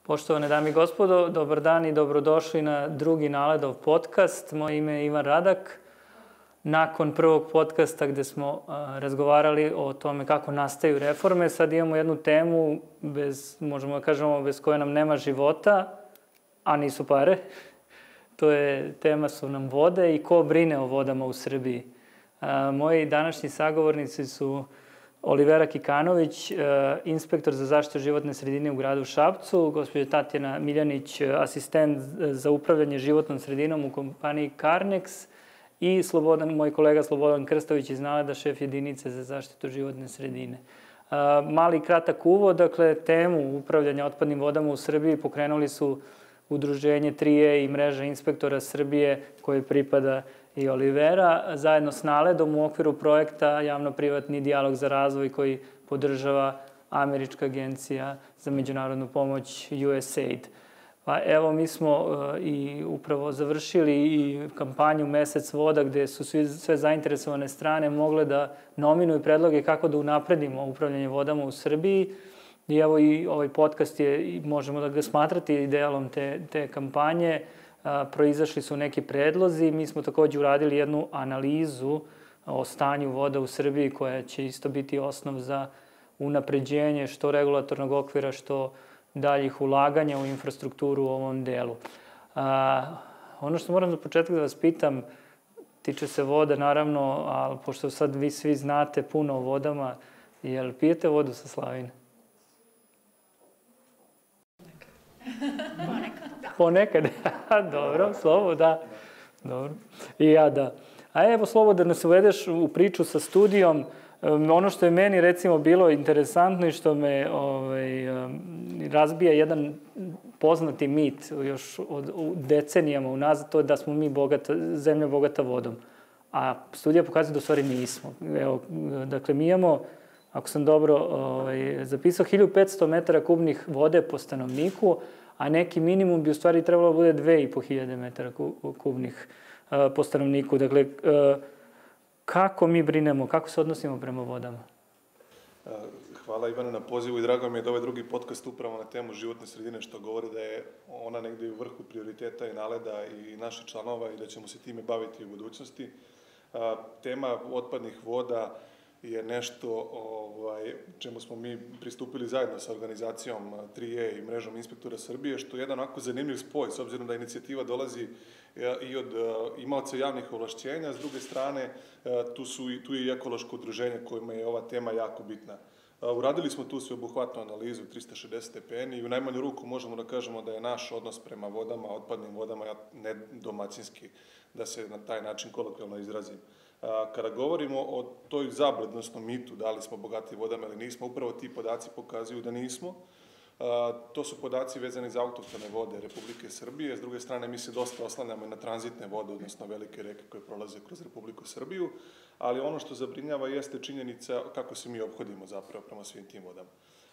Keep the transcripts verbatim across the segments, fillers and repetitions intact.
Poštovane dame i gospodo, dobar dan i dobrodošli na drugi Naledov podcast. Moje ime je Ivan Radak. Nakon prvog podcasta gde smo razgovarali o tome kako nastaju reforme, sad imamo jednu temu, bez, možemo da kažemo, bez koje nam nema života, a nisu pare. To je, tema su nam vode i ko brine o vodama u Srbiji. Moji današnji sagovornici su Olivera Kikanović, inspektor za zaštitu životne sredine u gradu Šapcu, gospođa Tatjana Miljanić, asistent za upravljanje životnom sredinom u kompaniji Carnex i Slobodan, moj kolega Slobodan Krstović iz Naleda, šef jedinice za zaštitu životne sredine. Mali kratak uvod, dakle, temu upravljanja otpadnim vodama u Srbiji pokrenuli su Udruženje tri E i mreža inspektora Srbije koje pripada i Olivera, zajedno s Naledom u okviru projekta Javno-privatni dijalog za razvoj koji podržava Američka agencija za međunarodnu pomoć U S A I D. Pa evo, mi smo i upravo završili i kampanju Mesec voda gde su sve zainteresovane strane mogle da nominuju predloge kako da unapredimo upravljanje vodama u Srbiji. I evo i ovaj podcast je, možemo da ga smatrati delom te, te kampanje. Proizašli su neki predlozi. Mi smo takođe uradili jednu analizu o stanju voda u Srbiji koja će isto biti osnov za unapređenje što regulatornog okvira, što daljih ulaganja u infrastrukturu u ovom delu. A, ono što moram za početak da vas pitam, tiče se voda naravno, ali pošto sad vi svi znate puno o vodama, jel pijete vodu sa slavine? Ponekad, da. Ponekad, dobro, Slobo, da. Dobro. I ja da. A evo, Slobo, da nas uvedeš u priču sa studijom, ono što je meni recimo bilo interesantno i što me ovaj, razbija jedan poznati mit još od decenijama unazad, to je da smo mi bogata, zemlja bogata vodom. A studija pokazuje da u stvari nismo. Evo, dakle, mi imamo, ako sam dobro ovaj, zapisao, hiljadu petsto metara kubnih vode po stanovniku, a neki minimum bi u stvari trebalo da bude dve i po hiljade metara kubnih po stanovniku. Dakle, kako mi brinemo, kako se odnosimo prema vodama? Hvala Ivane na pozivu i drago mi je da ovaj drugi podcast upravo na temu životne sredine, što govori da je ona negde u vrhu prioriteta i Naleda i naših članova i da ćemo se time baviti u budućnosti. Tema otpadnih voda je nešto ovaj, čemu smo mi pristupili zajedno sa organizacijom tri E i mrežom inspektora Srbije, što je jedan onako zanimljiv spoj, s obzirom da inicijativa dolazi i od imaoca javnih ovlašćenja, s druge strane tu, su, tu je i ekološko udruženje kojima je ova tema jako bitna. Uradili smo tu sveobuhvatnu analizu trista šezdeset stepeni i u najmanju ruku možemo da kažemo da je naš odnos prema vodama, otpadnim vodama, ne domaćinski, da se na taj način kolokvijalno izrazim. Kada govorimo o toj zablednosnom mitu, da li smo bogati vodama ili nismo, upravo ti podaci pokazuju da nismo. To su podaci vezani za autohtone vode Republike Srbije. S druge strane, mi se dosta oslanjamo na tranzitne vode, odnosno velike reke koje prolaze kroz Republiku Srbiju, ali ono što zabrinjava jeste činjenica kako se mi ophodimo zapravo prema svim tim vodama.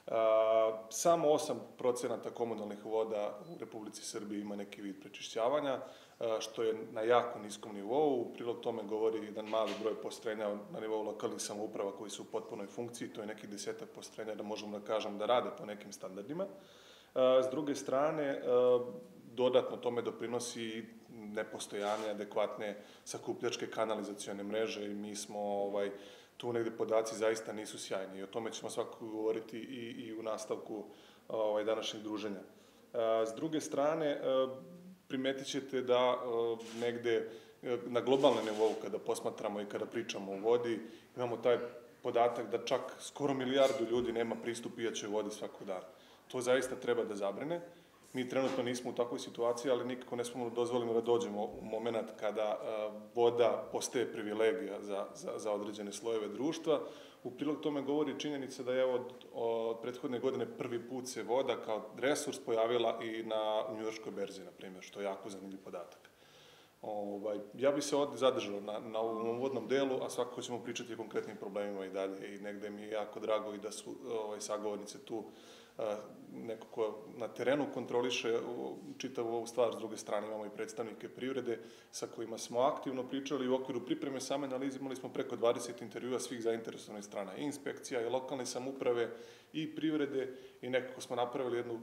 Samo osam procenata komunalnih voda u Republici Srbiji ima neki vid prečišćavanja, što je na jako niskom nivou. U prilog tome govori jedan mali broj postrojenja na nivou lokalnih samouprava koji su u potpunoj funkciji, to je nekih desetak postrojenja da možemo da kažem da rade po nekim standardima. S druge strane, dodatno tome doprinosi i nepostojanje adekvatne sakupljačke kanalizacione mreže i mi smo ovaj, tu negde podaci zaista nisu sjajni i o tome ćemo svakako govoriti i, i u nastavku ovaj, današnjeg druženja. S druge strane, primetit ćete da negde na globalnom nivou kada posmatramo i kada pričamo o vodi, imamo taj podatak da čak skoro milijardu ljudi nema pristup pijaćoj vodi svakog dana. To zaista treba da zabrine. Mi trenutno nismo u takvoj situaciji, ali nikako ne smemo da dozvolimo da dođemo u moment kada voda postaje privilegija za, za, za određene slojeve društva. U prilog tome govori činjenica da je od, od prethodne godine prvi put se voda kao resurs pojavila i na njujorškoj berzi, na primjer, što je jako zanimljiv podatak. Ovaj, ja bih se ovde zadržao na, na ovom uvodnom delu, a svakako ćemo pričati o konkretnim problemima i dalje i negde mi je jako drago i da su ovaj, sagovornice tu neko ko na terenu kontroliše čitavu ovu stvar. S druge strane imamo i predstavnike privrede sa kojima smo aktivno pričali i u okviru pripreme same analize imali smo preko dvadeset intervjua svih zainteresovanih strana, i inspekcija, i lokalne samouprave, i privrede, i nekako smo napravili jednu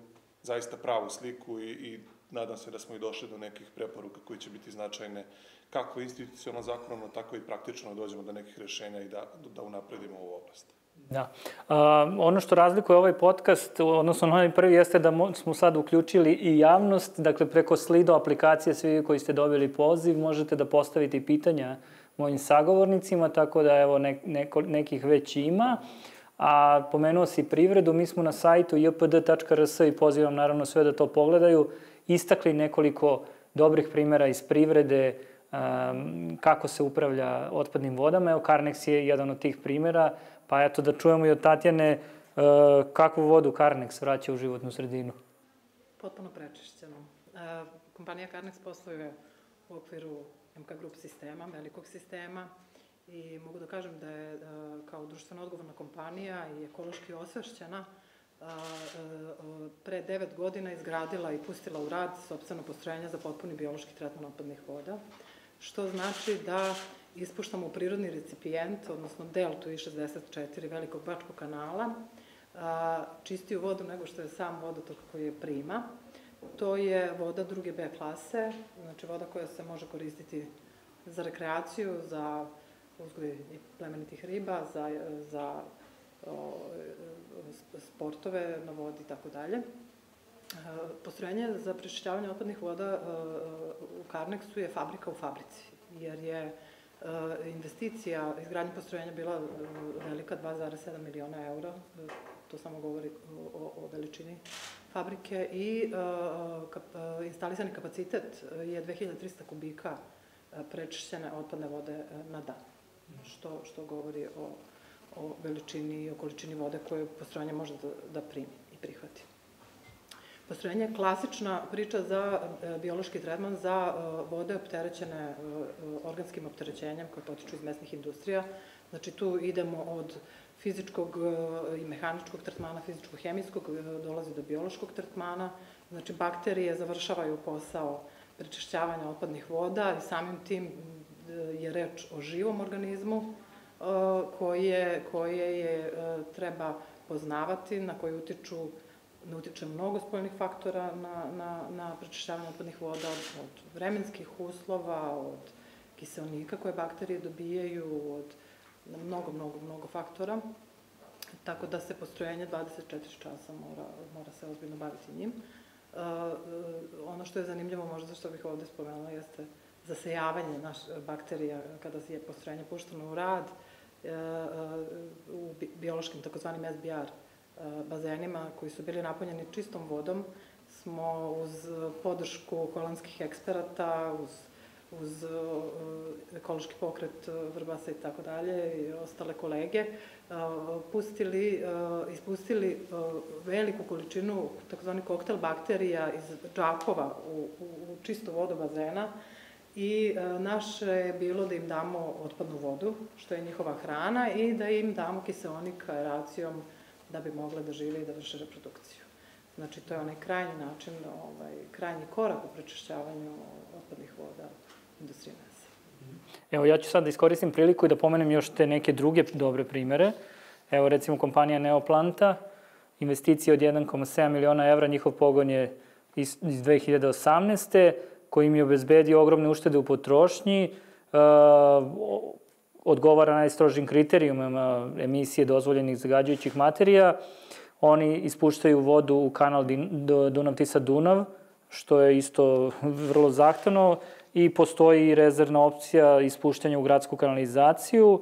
zaista pravu sliku i, i nadam se da smo i došli do nekih preporuka koji će biti značajne kako institucionalno zakonom, tako i praktično dođemo do nekih rešenja i da, da unapredimo ovu oblast. Da. A, ono što razlikuje ovaj podcast, odnosno onaj prvi, jeste da smo sad uključili i javnost, dakle preko Slido aplikacije, svi koji ste dobili poziv, možete da postavite pitanja mojim sagovornicima, tako da evo ne, neko, nekih već ima. A pomenuo si privredu, mi smo na sajtu j p d tačka r s i pozivam naravno sve da to pogledaju, istakli nekoliko dobrih primjera iz privrede, um, kako se upravlja otpadnim vodama. Evo, Karnex je jedan od tih primjera, pa eto da čujemo i od Tatjane uh, kakvu vodu Karnex vraća u životnu sredinu. Potpuno prečišćeno. Uh, kompanija Karnex posluje u okviru M K Group sistema, velikog sistema, i mogu da kažem da je uh, kao društveno odgovorna kompanija i ekološki osvešćena uh, uh, pre devet godina izgradila i pustila u rad sopstveno postrojenje za potpuni biološki tretman otpadnih voda, što znači da ispuštamo u prirodni recipijent, odnosno deltu I šezdeset četiri velikog Bačkog kanala, a, čistiju vodu nego što je sam vodotok koji je prima. To je voda druge B klase, znači voda koja se može koristiti za rekreaciju, za uzgoj plemenitih riba, za, za o, sportove na vodi i tako dalje. Postrojenje za prečišćavanje otpadnih voda u Karnexu je fabrika u fabrici, jer je investicija izgradnje postrojenja bila velika, dva zarez sedam miliona eura, to samo govori o, o veličini fabrike, i kap, instalisani kapacitet je dve hiljade trista kubika prečišćene otpadne vode na dan, što, što govori o, o veličini i o količini vode koju postrojenje može da, da primi i prihvati. Postrojenje je klasična priča za biološki tretman za vode opterećene organskim opterećenjem koje potiču iz mesnih industrija. Znači tu idemo od fizičkog i mehaničkog tretmana, fizičko-hemijskog, dolazi do biološkog tretmana. Znači bakterije završavaju posao prečišćavanja otpadnih voda i samim tim je reč o živom organizmu koje, koje je treba poznavati, na koje utiču ne utiče mnogo spoljnih faktora na, na, na prečišćavanje otpadnih voda, od, od vremenskih uslova, od kiseonika koje bakterije dobijaju, od mnogo, mnogo, mnogo faktora. Tako da se postrojenje dvadeset četiri časa mora, mora se ozbiljno baviti njim. Uh, ono što je zanimljivo, možda što bih ovde spomenula, jeste zasejavanje naš, bakterija kada je postrojenje pušteno u rad, uh, uh, u bi, biološkim takozvanim S B R bazenima koji su bili napunjeni čistom vodom, smo uz podršku holandskih eksperata, uz, uz ekološki pokret Vrbasa i tako dalje i ostale kolege, pustili, ispustili veliku količinu takozvani koktel bakterija iz džakova u, u, u čistu vodu bazena, i naše je bilo da im damo otpadnu vodu, što je njihova hrana, i da im damo kiseonik aeracijom da bi mogle da žive i da vrše reprodukciju. Znači, to je onaj krajnji način, ovaj, krajnji korak u prečišćavanju otpadnih voda industrije mesa. Evo, ja ću sad da iskoristim priliku i da pomenem još te neke druge dobre primere. Evo, recimo, kompanija Neoplanta, investicija od jedan zarez sedam miliona evra, njihov pogon je iz, iz dve hiljade osamnaeste. koji im je obezbedio ogromne uštede u potrošnji, uh, odgovara najstrožim kriterijumima emisije dozvoljenih zagađujućih materija. Oni ispuštaju vodu u kanal Dunav-Tisa-Dunav, što je isto vrlo zahtevno, i postoji i rezervna opcija ispuštanja u gradsku kanalizaciju.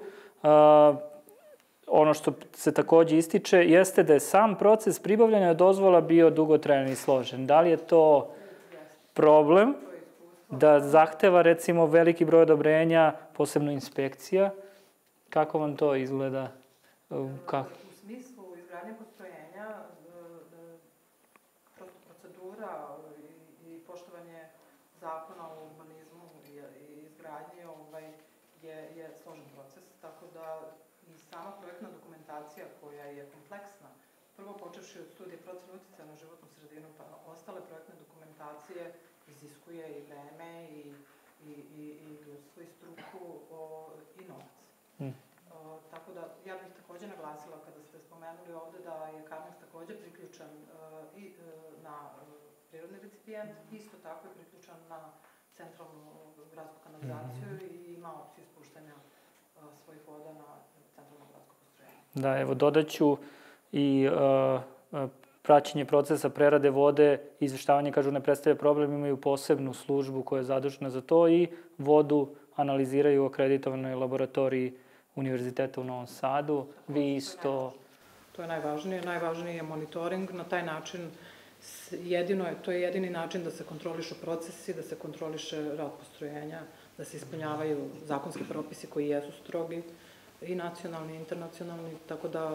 Ono što se takođe ističe jeste da je sam proces pribavljanja dozvola bio dugotrajan i složen. Da li je to problem da zahteva, recimo, veliki broj odobrenja, posebno inspekcija? Kako vam to izgleda? Kako? U smislu izgradnje postrojenja, prosto procedura i poštovanje zakona o urbanizmu i izgradnji je, je složen proces, tako da i sama projektna dokumentacija koja je kompleksna, prvo počevši od studije procene uticaja na životnu sredinu, pa ostale projektne dokumentacije iziskuje i vreme i, i, i, i ljudstvo i struku o, i novac. Mm. O, tako da, ja bih takođe naglasila kada ste spomenuli ovde da je Karnex takođe priključen uh, i uh, na uh, prirodni recipijent, isto tako je priključan na centralnu gradsku kanalizaciju i ima opciju ispuštanja svojih voda na centralno gradsko postrojenje. Da, evo dodaću i uh, praćenje procesa prerade vode, izveštavanje, kažu, ne predstavlja problem, imaju posebnu službu koja je zadužena za to i vodu analiziraju u akreditovanoj laboratoriji Univerziteta u Novom Sadu. Vi isto... To je najvažnije. Najvažniji je monitoring. Na taj način jedino je, to je jedini način da se kontrolišu procesi, da se kontroliše rad postrojenja, da se ispunjavaju zakonski propisi koji jesu strogi, i nacionalni i internacionalni, tako da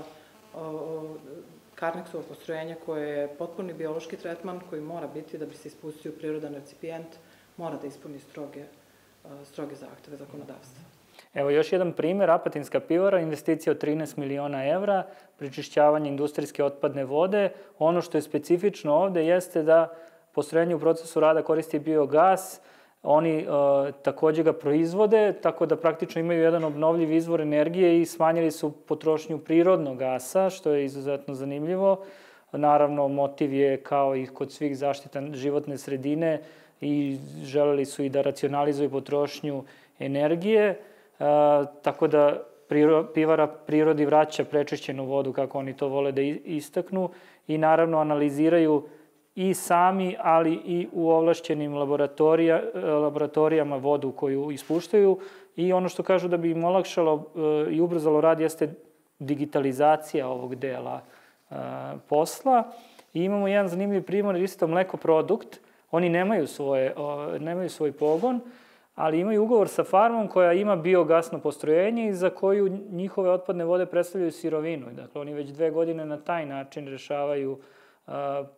Karneksovo postrojenje koje je potpuni biološki tretman koji mora biti da bi se ispustio prirodan recipijent, mora da ispuni stroge, stroge zahteve zakonodavstva. Evo još jedan primer, Apatinska pivara, investicija od trinaest miliona evra, prečišćavanje industrijske otpadne vode. Ono što je specifično ovde jeste da postrojenje u procesu rada koristi biogas, oni uh, takođe ga proizvode, tako da praktično imaju jedan obnovljiv izvor energije i smanjili su potrošnju prirodnog gasa, što je izuzetno zanimljivo. Naravno, motiv je kao i kod svih zaštita životne sredine i želeli su i da racionalizuju potrošnju energije. Uh, tako da priro, pivara prirodi vraća prečišćenu vodu, kako oni to vole da istaknu, i naravno analiziraju i sami, ali i u ovlašćenim laboratorija, laboratorijama vodu koju ispuštaju. I ono što kažu da bi im olakšalo uh, i ubrzalo rad jeste digitalizacija ovog dela uh, posla. I imamo jedan zanimljiv primjer, isto mleko produkt. Oni nemaju, svoje, uh, nemaju svoj pogon, ali imaju ugovor sa farmom koja ima biogasno postrojenje i za koju njihove otpadne vode predstavljaju sirovinu. Dakle, oni već dve godine na taj način rešavaju uh,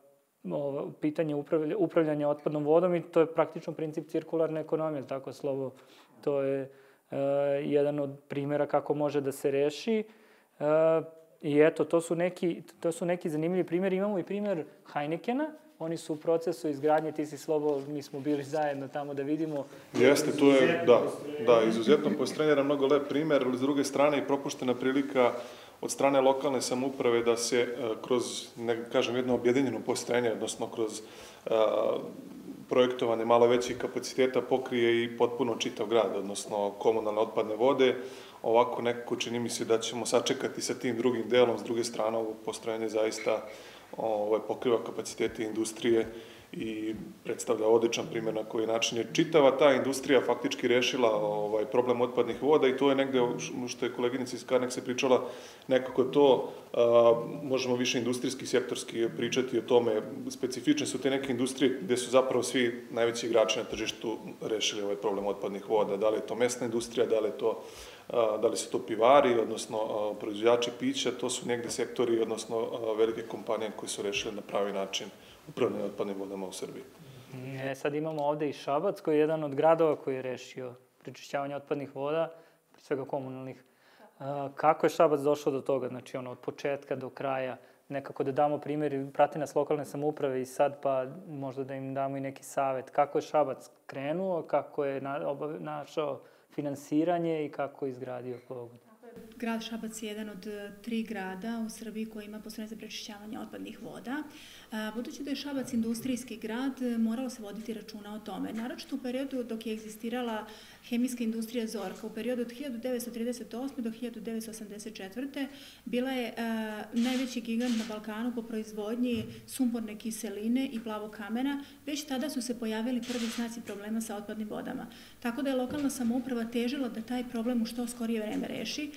ovo, pitanje upravlja, upravljanja otpadnom vodom i to je praktično princip cirkularne ekonomije, tako slovo. To je uh, jedan od primjera kako može da se reši. Uh, I eto, to su neki, to su neki zanimljivi primjeri. Imamo i primjer Heinekena. Oni su u procesu izgradnje, ti si Slobo, mi smo bili zajedno tamo da vidimo. Jeste, tu je, da, da, izuzetno postrojenje, mnogo lep primjer, ali s druge strane i propuštena prilika od strane lokalne samouprave da se kroz, ne kažem, jedno objedinjeno postrojenje, odnosno kroz a, projektovane malo većih kapaciteta pokrije i potpuno čitav grad, odnosno komunalne otpadne vode. Ovako nekako čini mi se da ćemo sačekati sa tim drugim delom, s druge strane ovo postrojenje zaista ovaj, pokriva kapacitete industrije i predstavlja odličan primjer na koji način je čitava ta industrija faktički rešila ovaj, problem otpadnih voda i to je negde, što je koleginica iz Karneksa pričala, nekako to, a, možemo više industrijski, sektorski pričati o tome, specifične su te neke industrije gde su zapravo svi najveći igrači na tržištu rešili ovaj problem otpadnih voda, da li je to mesna industrija, da li je to da li su to pivari, odnosno proizvođači pića, to su negde sektori, odnosno velike kompanije koji su rešili na pravi način upravljanje otpadnim vodama u Srbiji. E, sad imamo ovde i Šabac, koji je jedan od gradova koji je rešio prečišćavanje otpadnih voda, pre svega komunalnih. A, kako je Šabac došao do toga? Znači, ono, od početka do kraja, nekako da damo primjer, prati nas lokalne samouprave i sad, pa možda da im damo i neki savet. Kako je Šabac krenuo, kako je na, obav, našao finansiranje i kako je izgradio pogon? Grad Šabac je jedan od tri grada u Srbiji koji ima postrojenje za prečišćavanje otpadnih voda. Budući da je Šabac industrijski grad, moralo se voditi računa o tome. Naročito u periodu dok je egzistirala hemijska industrija Zorka, u periodu od hiljadu devetsto trideset osme do hiljadu devetsto osamdeset četvrte bila je a, najveći gigant na Balkanu po proizvodnji sumporne kiseline i plavog kamena. Već tada su se pojavili prvi znaci problema sa otpadnim vodama. Tako da je lokalna samouprava težila da taj problem u što skorije vreme reši.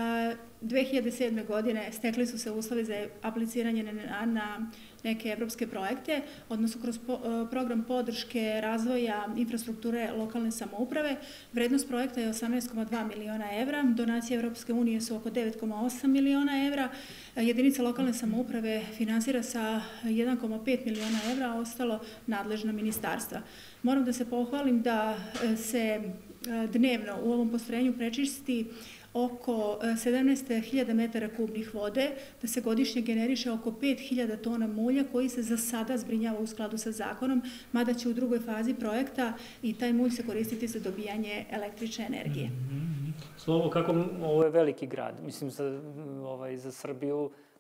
dve hiljade sedme. godine stekli su se uslovi za apliciranje na, na neke evropske projekte, odnosno kroz po, program podrške razvoja infrastrukture lokalne samouprave. Vrednost projekta je osamnaest zarez dva miliona evra, donacije Evropske unije su oko devet zarez osam miliona evra, jedinica lokalne samouprave finansira sa jedan zarez pet miliona evra, a ostalo nadležna ministarstva. Moram da se pohvalim da se dnevno u ovom postrojenju prečisti oko sedamnaest hiljada metara kubnih vode, da se godišnje generiše oko pet hiljada tona mulja koji se za sada zbrinjava u skladu sa zakonom, mada će u drugoj fazi projekta i taj mulj se koristiti za dobijanje električne energije. Mm-hmm. Slovo, kako, ovo je veliki grad, mislim za, ovaj, za Srbiju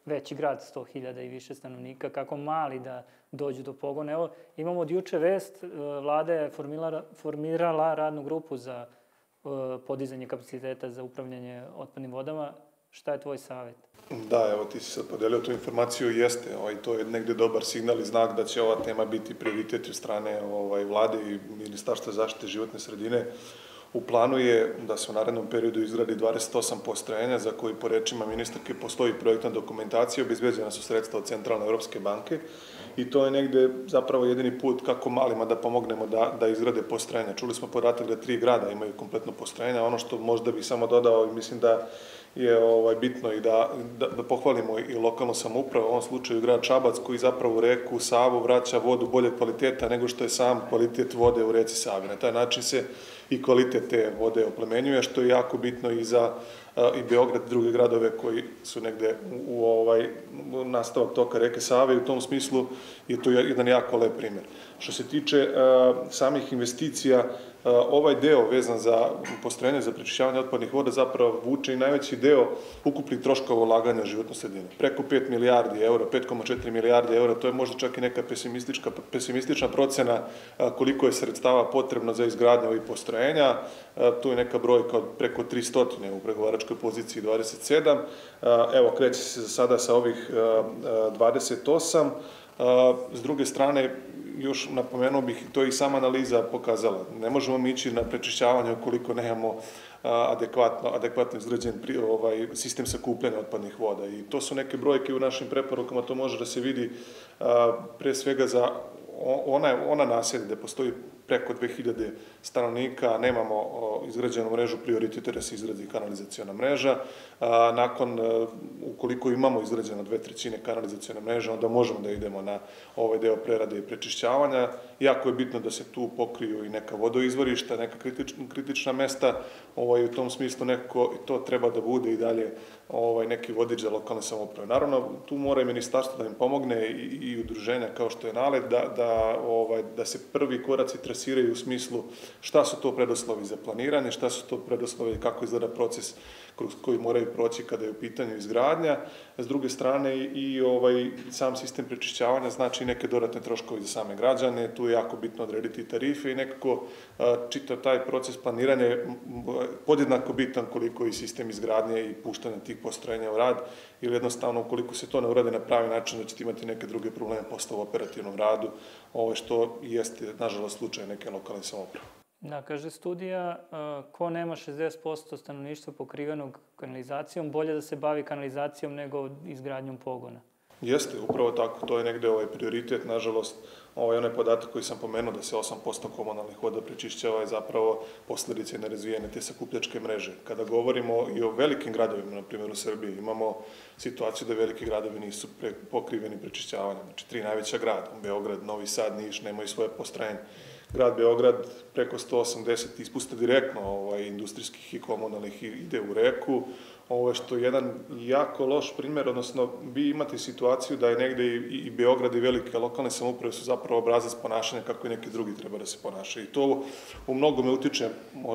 veći grad, sto hiljada i više stanovnika, kako mali da dođu do pogona. Evo, imamo od juče vest, vlada je formirala, formirala radnu grupu za podizanje kapaciteta za upravljanje otpadnim vodama. Šta je tvoj savjet? Da, evo ti si sad podelio tu informaciju, jeste, ovaj, to je negde dobar signal i znak da će ova tema biti prioritet od strane ovaj, vlade i Ministarstva zaštite životne sredine. U planu je da se u narednom periodu izgradi dvadeset osam postrojenja za koji po rečima ministarke postoji projektna dokumentacija, obezbeđena su sredstva od Centralne Evropske banke i to je negde zapravo jedini put kako malima da pomognemo da, da izgrade postrojenja. Čuli smo podatak da tri grada imaju kompletno postrojenja, ono što možda bih samo dodao i mislim da je ovaj, bitno i da, da, da pohvalimo i lokalnu samoupravu, u ovom slučaju grad Šabac, koji zapravo u reku Savu vraća vodu bolje kvaliteta nego što je sam kvalitet vode u reci Savi. Na taj način se i kvalitet te vode oplemenjuje, što je jako bitno i za i Beograd i druge gradove koji su negde u, u ovaj u nastavak toka reke Save i u tom smislu je to jedan jako lep primer. Što se tiče uh, samih investicija, uh, ovaj deo vezan za postrojenje za prečišćavanje otpadnih voda zapravo vuče i najveći deo ukupnih troškova ulaganja u životnu sredinu. Preko pet milijardi eura, pet zarez četiri milijarde eura, to je možda čak i neka pesimistička, pesimistična procena uh, koliko je sredstava potrebno za izgradnju ovih postrojenja. Uh, tu je neka brojka od preko tristo u pregovaračkoj poziciji dvadeset sedam. Uh, evo, kreće se za sada sa ovih uh, dvadeset osam. Uh, s druge strane, još napomenuo bih, to je i sama analiza pokazala. Ne možemo mi ići na prečišćavanje ukoliko nemamo adekvatno, adekvatno izgrađen ovaj, sistem sakupljanja otpadnih voda. I to su neke brojke u našim preporukama, to može da se vidi pre svega za ona, ona naselja gde postoji preko dve hiljade stanovnika, nemamo izgrađenu mrežu, prioritet je da se izgradi kanalizaciona mreža. Nakon, ukoliko imamo izgrađeno dve trećine kanalizacione mreže, onda možemo da idemo na ovaj deo prerade i prečišćavanja. Jako je bitno da se tu pokriju i neka vodoizvorišta, neka kritična, kritična mesta. Ovaj, u tom smislu nekako to treba da bude i dalje ovaj, neki vodič za lokalne samouprave. Naravno, tu mora i ministarstvo da im pomogne i, i udruženja kao što je NALED, da, da, ovaj, da se prvi koraci trasiraju u smislu šta su to preduslovi za planiranje, šta su to preduslovi, kako izgleda proces kroz koji moraju proći kada je u pitanju izgradnja. S druge strane i ovaj, sam sistem prečišćavanja znači neke dodatne troškovi za same građane, tu je jako bitno odrediti tarife i nekako čitav taj proces planiranja je podjednako bitan koliko i sistem izgradnje i puštanja tih postrojenja u rad, ili jednostavno ukoliko se to ne uradi na pravi način da ćete imati neke druge probleme posle u operativnom radu, ovo što jeste, nažalost, slučaj neke lokalne samouprave. Da, kaže studija, ko nema šezdeset posto stanovništva pokrivenog kanalizacijom, bolje da se bavi kanalizacijom nego izgradnjom pogona. Jeste, upravo tako, to je negde ovaj prioritet, nažalost, ovaj onaj podatak koji sam pomenuo da se osam posto komunalnih voda prečišćava je zapravo posledice nerazvijene te sakupljačke mreže. Kada govorimo i o velikim gradovima, na primjer u Srbiji, imamo situaciju da veliki gradovi nisu pre, pokriveni prečišćavanjem. Znači, tri najveća grada, Beograd, Novi Sad, Niš, nemaju svoje postrojenje. Grad Beograd preko sto osamdeset ispusta direktno ovaj, industrijskih i komunalnih ide u reku, ovo što je jedan jako loš primer, odnosno vi imate situaciju da je negde i, i Beograd i velike lokalne samouprave su zapravo obrazac ponašanja kako i neki drugi treba da se ponašaju. I to u mnogome utiče,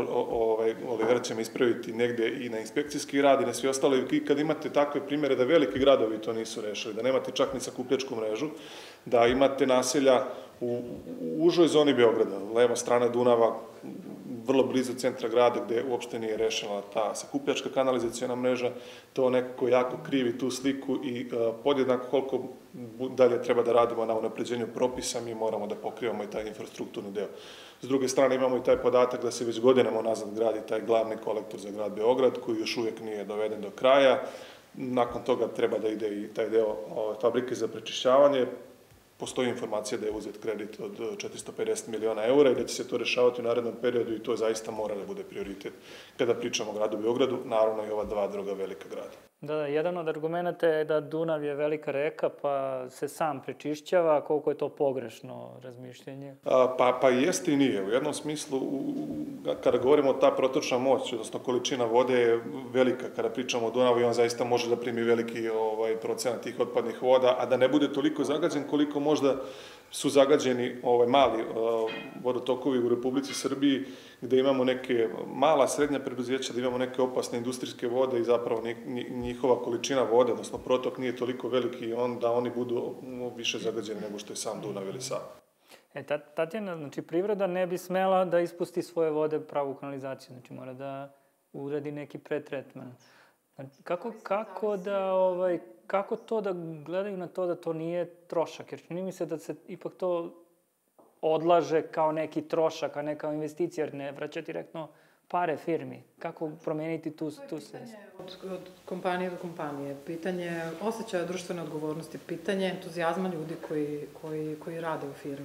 ovaj, Olivera će me ispraviti, negde i na inspekcijski rad i na sve ostalo. I kad imate takve primere da veliki gradovi to nisu rešili, da nemate čak ni sakupljačku mrežu, da imate naselja u, u užoj zoni Beograda, leva strana Dunava, vrlo blizu centra grada gde uopšte nije rešena ta sakupljačka kanalizacijona mreža, to nekako jako krivi tu sliku i uh, podjednako koliko dalje treba da radimo na unapređenju propisa, mi moramo da pokrivamo i taj infrastrukturni deo. S druge strane imamo i taj podatak da se već godinama nazad gradi taj glavni kolektor za grad Beograd koji još uvijek nije doveden do kraja. Nakon toga treba da ide i taj deo o, fabrike za prečišćavanje. Postoji informacija da je uzet kredit od četiristo pedeset miliona eura i da će se to rešavati u narednom periodu i to zaista mora da bude prioritet kada pričamo o gradu Beogradu, naravno i ova dva druga velika grada. Da, da, jedan od argumenta je da Dunav je velika reka pa se sam prečišćava, koliko je to pogrešno razmišljenje? A, pa, pa jeste i nije. U jednom smislu, u, kada govorimo o ta protočna moć, odnosno količina vode je velika. Kada pričamo o Dunavu i on zaista može da primi veliki ovaj, ovaj, procena tih otpadnih voda, a da ne bude toliko zagađen koliko možda su zagađeni ovaj, mali uh, vodotokovi u Republici Srbiji, gde imamo neke mala, srednja preduzeća, da imamo neke opasne industrijske vode i zapravo njihova količina vode, odnosno protok nije toliko veliki i onda oni budu više zagađeni nego što je sam Dunav ili Sava. E, Tatjana, znači privreda ne bi smela da ispusti svoje vode pravu kanalizaciju, znači mora da uradi neki pretretman. Kako, kako da, ovaj, kako to da gledaju na to da to nije trošak? Jer čini mi se da se ipak to odlaže kao neki trošak, a ne kao investicija, jer ne vraća direktno pare firmi. Kako promeniti tu, tu svest? Od, od kompanije do kompanije. Pitanje osjećaja društvene odgovornosti, pitanje entuzijazma ljudi koji, koji, koji rade u firmi.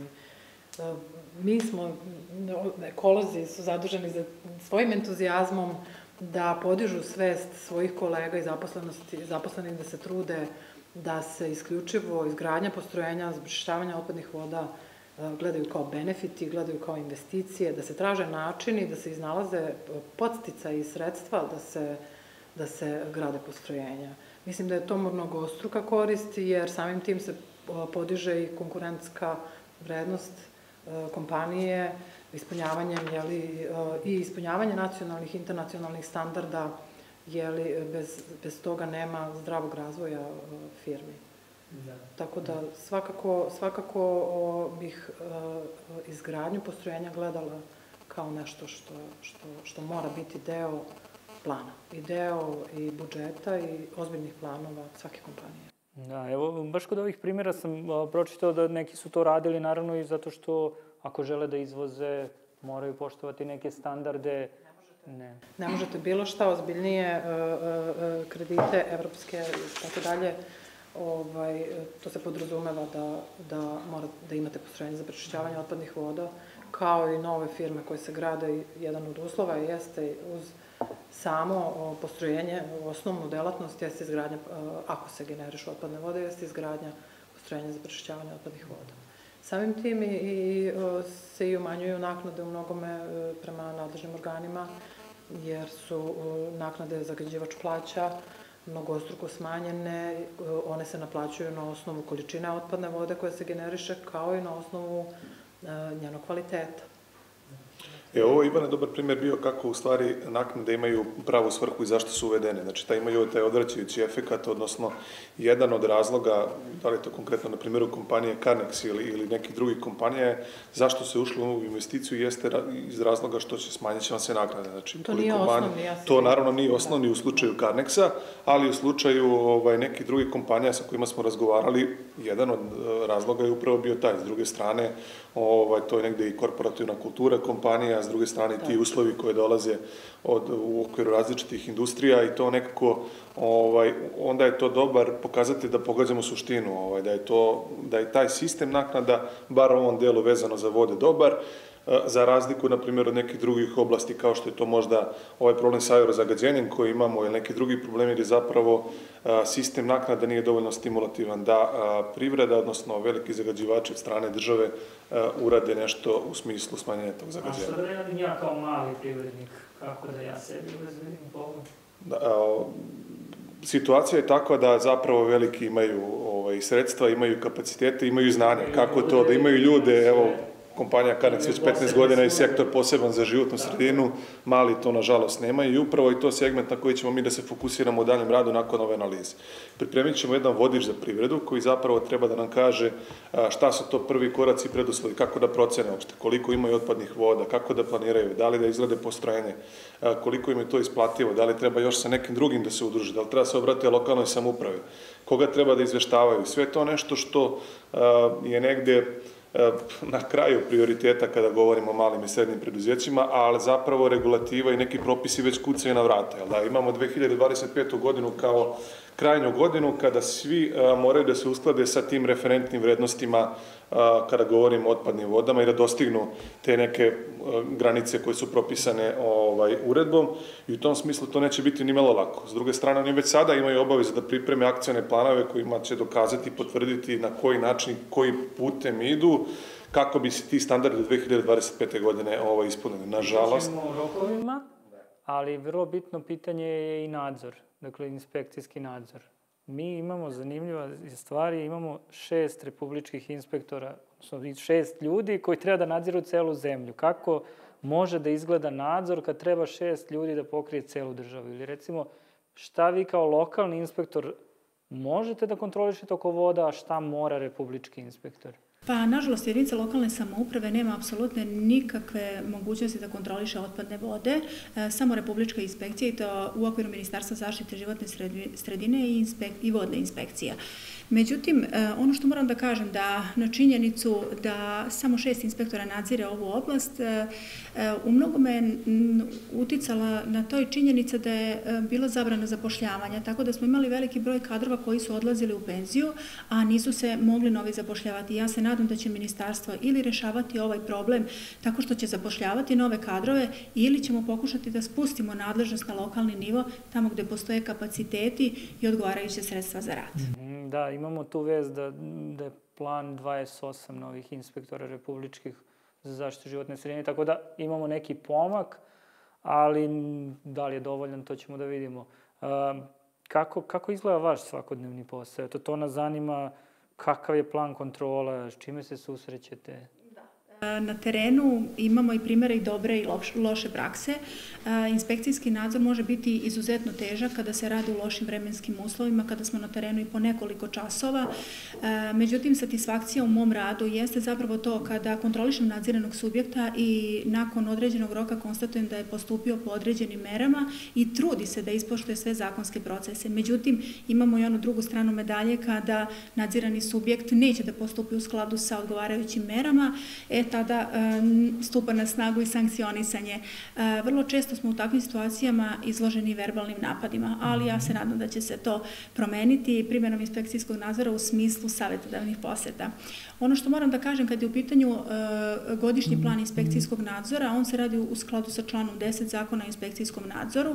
Mi smo, ekolozi su zaduženi za svojim entuzijazmom da podižu svest svojih kolega i zaposlenih da se trude da se isključivo izgradnja postrojenja za prečišćavanje otpadnih voda gledaju kao benefiti, gledaju kao investicije, da se traže načini, da se iznalaze podsticaji i sredstva da se, da se grade postrojenja. Mislim da je to mnogostruka korist, jer samim tim se podiže i konkurentska vrednost kompanije, ispunjavanjem, jeli, i ispunjavanje nacionalnih i internacionalnih standarda, jeli, bez, bez toga nema zdravog razvoja firmi. Da. Tako da svakako, svakako o, bih o, izgradnju postrojenja gledala kao nešto što, što, što mora biti deo plana. I deo i budžeta i ozbiljnih planova svake kompanije. Da, evo, baš kod ovih primjera sam o, pročitao da neki su to radili, naravno i zato što ako žele da izvoze, moraju poštovati neke standarde. Ne. Ne možete bilo šta ozbiljnije, kredite evropske i tako dalje, ovaj, to se podrazumeva da, da, mora, da imate postrojenje za prečišćavanje otpadnih voda, kao i nove firme koje se grade. Jedan od uslova jeste uz samo postrojenje, osnovnu delatnost jeste izgradnja, ako se generišu otpadne vode, jeste izgradnja postrojenja za prečišćavanje otpadnih voda. Samim tim i, i se i umanjuju naknade u mnogome prema nadležnim organima, jer su naknade zagađivač plaća mnogostruko smanjene, one se naplaćuju na osnovu količine otpadne vode koja se generiše, kao i na osnovu njenog kvaliteta. E, ovo je, Ivane, dobar primjer bio kako u stvari naknade imaju pravu svrhu i zašto su uvedene. Znači, taj imaju taj odvraćajući efekat, odnosno jedan od razloga, da li je to konkretno na primjeru kompanije Carnex ili, ili nekih drugih kompanija, zašto se ušlo u ovu investiciju jeste iz razloga što će smanjit će vam se naknade. Znači, to nije osnovni, ja To naravno nije osnovni u slučaju Carnexa, ali u slučaju ovaj, nekih drugih kompanija sa kojima smo razgovarali, jedan od razloga je upravo bio taj. S druge strane, ovaj, to je negde i korporativna kultura kompanija, s druge strane ti uslovi koje dolaze od, u okviru različitih industrija i to nekako, ovaj, onda je to dobar pokazatelj da pogađamo suštinu, ovaj, da je to, da je taj sistem naknada, bar u ovom delu vezano za vode, dobar, za razliku, na primjer, od nekih drugih oblasti, kao što je to možda ovaj problem sa aerozagađenjem koji imamo ili neki drugi problemi gdje zapravo sistem naknada nije dovoljno stimulativan da privreda, odnosno veliki zagađivači od strane države urade nešto u smislu smanjenja tog zagađenja. A što da radim ja kao mali privrednik? Kako da ja sebi uzmenim pomoć? Situacija je takva da zapravo veliki imaju ovaj, sredstva, imaju kapacitete, imaju znanja. Kako to da imaju ljude, evo, kompanija Carnex već petnaest godina i sektor poseban za životnu sredinu, mali to nažalost nemaju i upravo je to segment na koji ćemo mi da se fokusiramo u daljem radu nakon ove analize. Pripremit ćemo jedan vodič za privredu koji zapravo treba da nam kaže šta su to prvi koraci i preduslovi, kako da procene uopšte, koliko imaju otpadnih voda, kako da planiraju, da li da izglede postrojenje, koliko im je to isplativo, da li treba još sa nekim drugim da se udruže, da li treba se obratiti lokalnoj samoupravi, koga treba da izveštavaju. Sve to nešto što je negde na kraju prioriteta kada govorimo o malim i srednjim preduzećima, ali zapravo regulativa i neki propisi već kucaju na vrata. Da, imamo dve hiljade dvadeset petu godinu kao krajnju godinu kada svi moraju da se usklade sa tim referentnim vrednostima kada govorimo o otpadnim vodama i da dostignu te neke granice koje su propisane ovaj, uredbom i u tom smislu to neće biti ni malo lako. S druge strane, oni već sada imaju obavezu da pripreme akcione planove kojima će dokazati, potvrditi na koji način, koji putem idu, kako bi se ti standardi dve hiljade dvadeset pete godine ovaj, ispunili. Nažalost. Pričamo o rokovima, ali vrlo bitno pitanje je i nadzor, dakle inspekcijski nadzor. mi imamo zanimljiva stvari, imamo šest republičkih inspektora, odnosno šest ljudi koji treba da nadziru celu zemlju. Kako može da izgleda nadzor kad treba šest ljudi da pokrije celu državu? Ili recimo, šta vi kao lokalni inspektor možete da kontrolišete oko voda, a šta mora republički inspektor? Pa, nažalost, jedinica lokalne samouprave nema apsolutne nikakve mogućnosti da kontroliše otpadne vode, e, samo republička inspekcija i to u okviru Ministarstva zaštite životne sredine i, inspek, i vodne inspekcija. Međutim, e, ono što moram da kažem da na činjenicu da samo šest inspektora nadzire ovu oblast, e, u mnogome je uticala na toj činjenica da je bila zabrana zapošljavanja, tako da smo imali veliki broj kadrova koji su odlazili u penziju, a nisu se mogli novi zapošljavati. Ja se nadam da će ministarstvo ili rešavati ovaj problem tako što će zapošljavati nove kadrove ili ćemo pokušati da spustimo nadležnost na lokalni nivo tamo gde postoje kapaciteti i odgovarajuće sredstva za rad. Mm-hmm, da, imamo tu vez da, da je plan dvadeset osam novih inspektora republičkih za zaštitu životne sredine, tako da imamo neki pomak, ali da li je dovoljan, to ćemo da vidimo. Um, kako, kako izgleda vaš svakodnevni posao? Eto, to nas zanima. Kakav je plan kontrola, s čime se susrećete? Na terenu imamo i primjere i dobre i loše prakse. Inspekcijski nadzor može biti izuzetno težak kada se radi u lošim vremenskim uslovima, kada smo na terenu i po nekoliko časova. Međutim, satisfakcija u mom radu jeste zapravo to kada kontrolišem nadziranog subjekta i nakon određenog roka konstatujem da je postupio po određenim merama i trudi se da ispoštuje sve zakonske procese. Međutim, imamo i onu drugu stranu medalje kada nadzirani subjekt neće da postupi u skladu sa odgovarajućim merama, e tada stupa na snagu i sankcionisanje. Vrlo često smo u takvim situacijama izloženi verbalnim napadima, ali ja se nadam da će se to promeniti primjenom inspekcijskog nadzora u smislu savjetodavnih poseta. Ono što moram da kažem kad je u pitanju godišnji plan inspekcijskog nadzora, on se radi u skladu sa članom deset Zakona o inspekcijskom nadzoru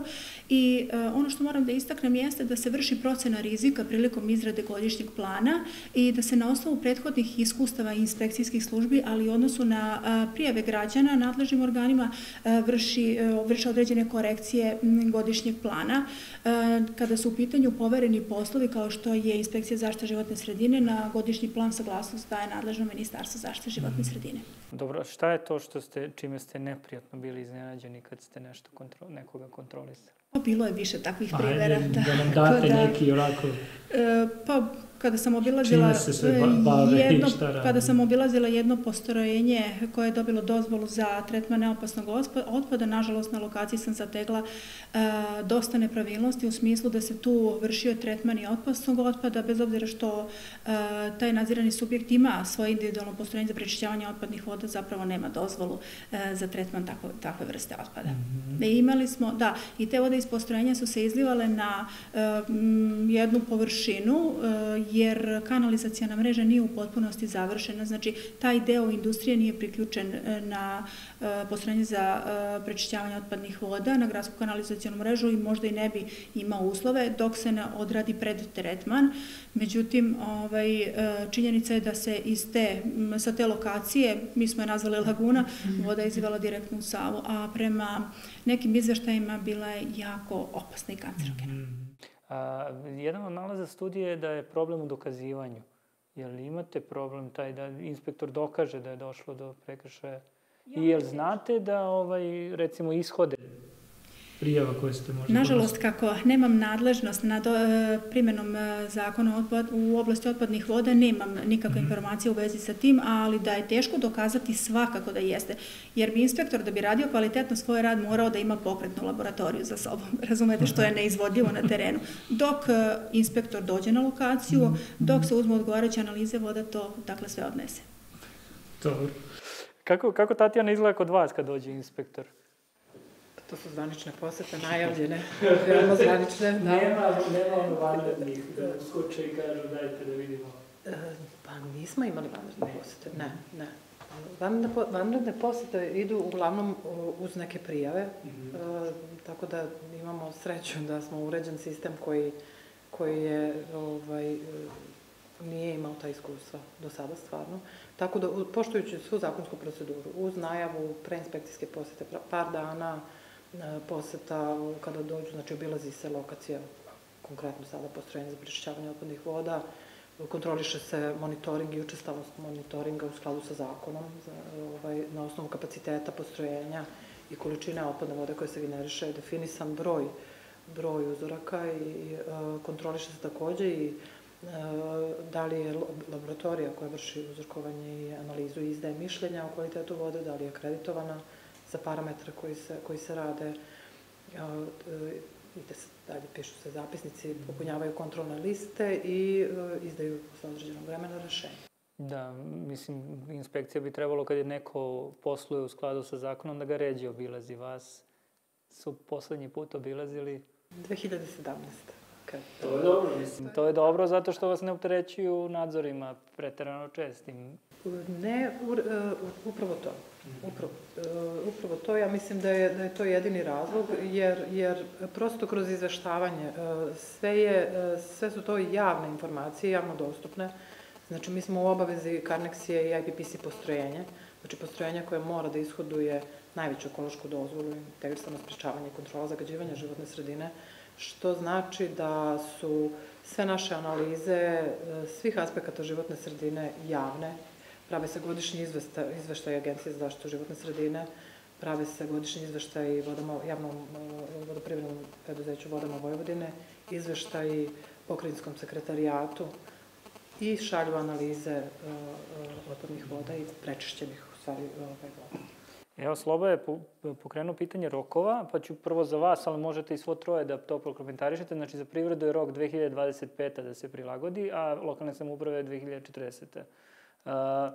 i ono što moram da istaknem jeste da se vrši procena rizika prilikom izrade godišnjeg plana i da se na osnovu prethodnih iskustava inspekcijskih službi, ali i odnosu na prijave građana nadležnim organima vrši, vrši određene korekcije godišnjeg plana. Kada su u pitanju povereni poslovi kao što je Inspekcija zaštite životne sredine, na godišnji plan saglasnost daje nadležno Ministarstvo zaštite životne sredine. Dobro, šta je to što ste, čime ste neprijatno bili iznenađeni kad ste nešto kontro, nekoga kontrolisali? Bilo je više takvih primjera. Ajde, da nam date da, neki onako... E, pa, kada sam obilazila jedno, kada sam obilazila jedno postrojenje koje je dobilo dozvolu za tretman neopasnog otpada, nažalost na lokaciji sam zategla e, dosta nepravilnosti u smislu da se tu vršio tretman i opasnog otpada, bez obzira što e, taj nadzirani subjekt ima svoje individualno postrojenje za prečišćavanje otpadnih voda, zapravo nema dozvolu e, za tretman takve, takve vrste otpada. Mm-hmm. E, imali smo, da, i te vode iz postrojenja su se izlivale na e, m, jednu površinu e, jer kanalizacijona mreža nije u potpunosti završena, znači taj deo industrije nije priključen na postrojenje za prečišćavanje otpadnih voda, na gradsku kanalizacijonu mrežu i možda i ne bi imao uslove dok se ne odradi predtretman. Međutim, ovaj, činjenica je da se iz te, sa te lokacije, mi smo je nazvali laguna, voda je izlivala direktno u Savu, a prema nekim izveštajima bila je jako opasna i kancerogena. A, jedan od nalaza studije je da je problem u dokazivanju. Je li imate problem taj da inspektor dokaže da je došlo do prekršaja? I je li znate da, ovaj, recimo, ishode prijava koje ste možda... Nažalost, kako nemam nadležnost nad primjenom zakona otpad, u oblasti otpadnih voda, nemam nikakve mm-hmm. informacije u vezi sa tim, ali da je teško dokazati svakako da jeste. Jer bi inspektor, da bi radio kvalitetno svoj rad, morao da ima pokretnu laboratoriju za sobom. Razumete što je neizvodljivo na terenu. Dok inspektor dođe na lokaciju, mm-hmm. dok se uzmu odgovarajuće analize voda, to dakle sve odnese. Dobro. Kako, kako Tatjana izgleda kod vas kad dođe inspektor? To su zvanične posete, najavljene, veoma zvanične. Da. Nema, nema ono vanrednih, da skoče i kažu dajte da vidimo. E, pa nismo imali vanredne posete, ne, ne. Vanredne, vanredne posete idu uglavnom uz neke prijave, mm-hmm. e, tako da imamo sreću da smo uređen sistem koji, koji je, ovaj, nije imao ta iskustva do sada stvarno. Tako da, poštujući svu zakonsku proceduru, uz najavu preinspekcijske posete, par dana, poseta kada dođu, znači obilazi se lokacija konkretno sada postrojenje za prečišćavanje otpadnih voda, kontroliše se monitoring i učestalost monitoringa u skladu sa zakonom za, ovaj, na osnovu kapaciteta postrojenja i količine otpadne vode koje se generiše, je definisan broj, broj uzoraka i uh, kontroliše se takođe i uh, da li je laboratorija koja vrši uzorkovanje i analizu i izdaje mišljenja o kvalitetu vode, da li je akreditovana za parametre koji se, koji se rade, uh, ide se dalje, pišu se zapisnici, popunjavaju kontrolne liste i uh, izdaju posle određenog vremena rešenje. Da, mislim, inspekcija bi trebalo kad je neko posluje u skladu sa zakonom da ga ređe obilazi. Vas su poslednji put obilazili? dve hiljade sedamnaeste. Okay. To je dobro, mislim. To je dobro zato što vas ne opterećuju nadzorima preterano čestim. Ne, u, uh, upravo to. Upravo, uh, upravo to. Ja mislim da je, da je to jedini razlog, jer, jer prosto kroz izveštavanje uh, sve, je, uh, sve su to javne informacije, javno dostupne. Znači, mi smo u obavezi, Carnex je i I P P C postrojenje, znači postrojenje koje mora da ishoduje najveću ekološku dozvolu, integrisano sprečavanje i kontrola zagađivanja životne sredine, što znači da su sve naše analize svih aspekata životne sredine javne, prave se godišnji izveštaj Agencije za zaštitu životne sredine, prave se godišnji izveštaj vodama, javnom vodoprivrednom preduzeću Vodama Vojvodine, izveštaj pokrajinskom sekretarijatu i šalju analize uh, otpadnih voda i prečišćenih u stvari ovaj, voda. Evo, Sloba je pokrenuo pitanje rokova, pa ću prvo za vas, ali možete i svo troje da to prokomentarišete. Znači, za privredu je rok dve hiljade dvadeset peta da se prilagodi, a lokalne samouprave je dve hiljade četrdesete Uh,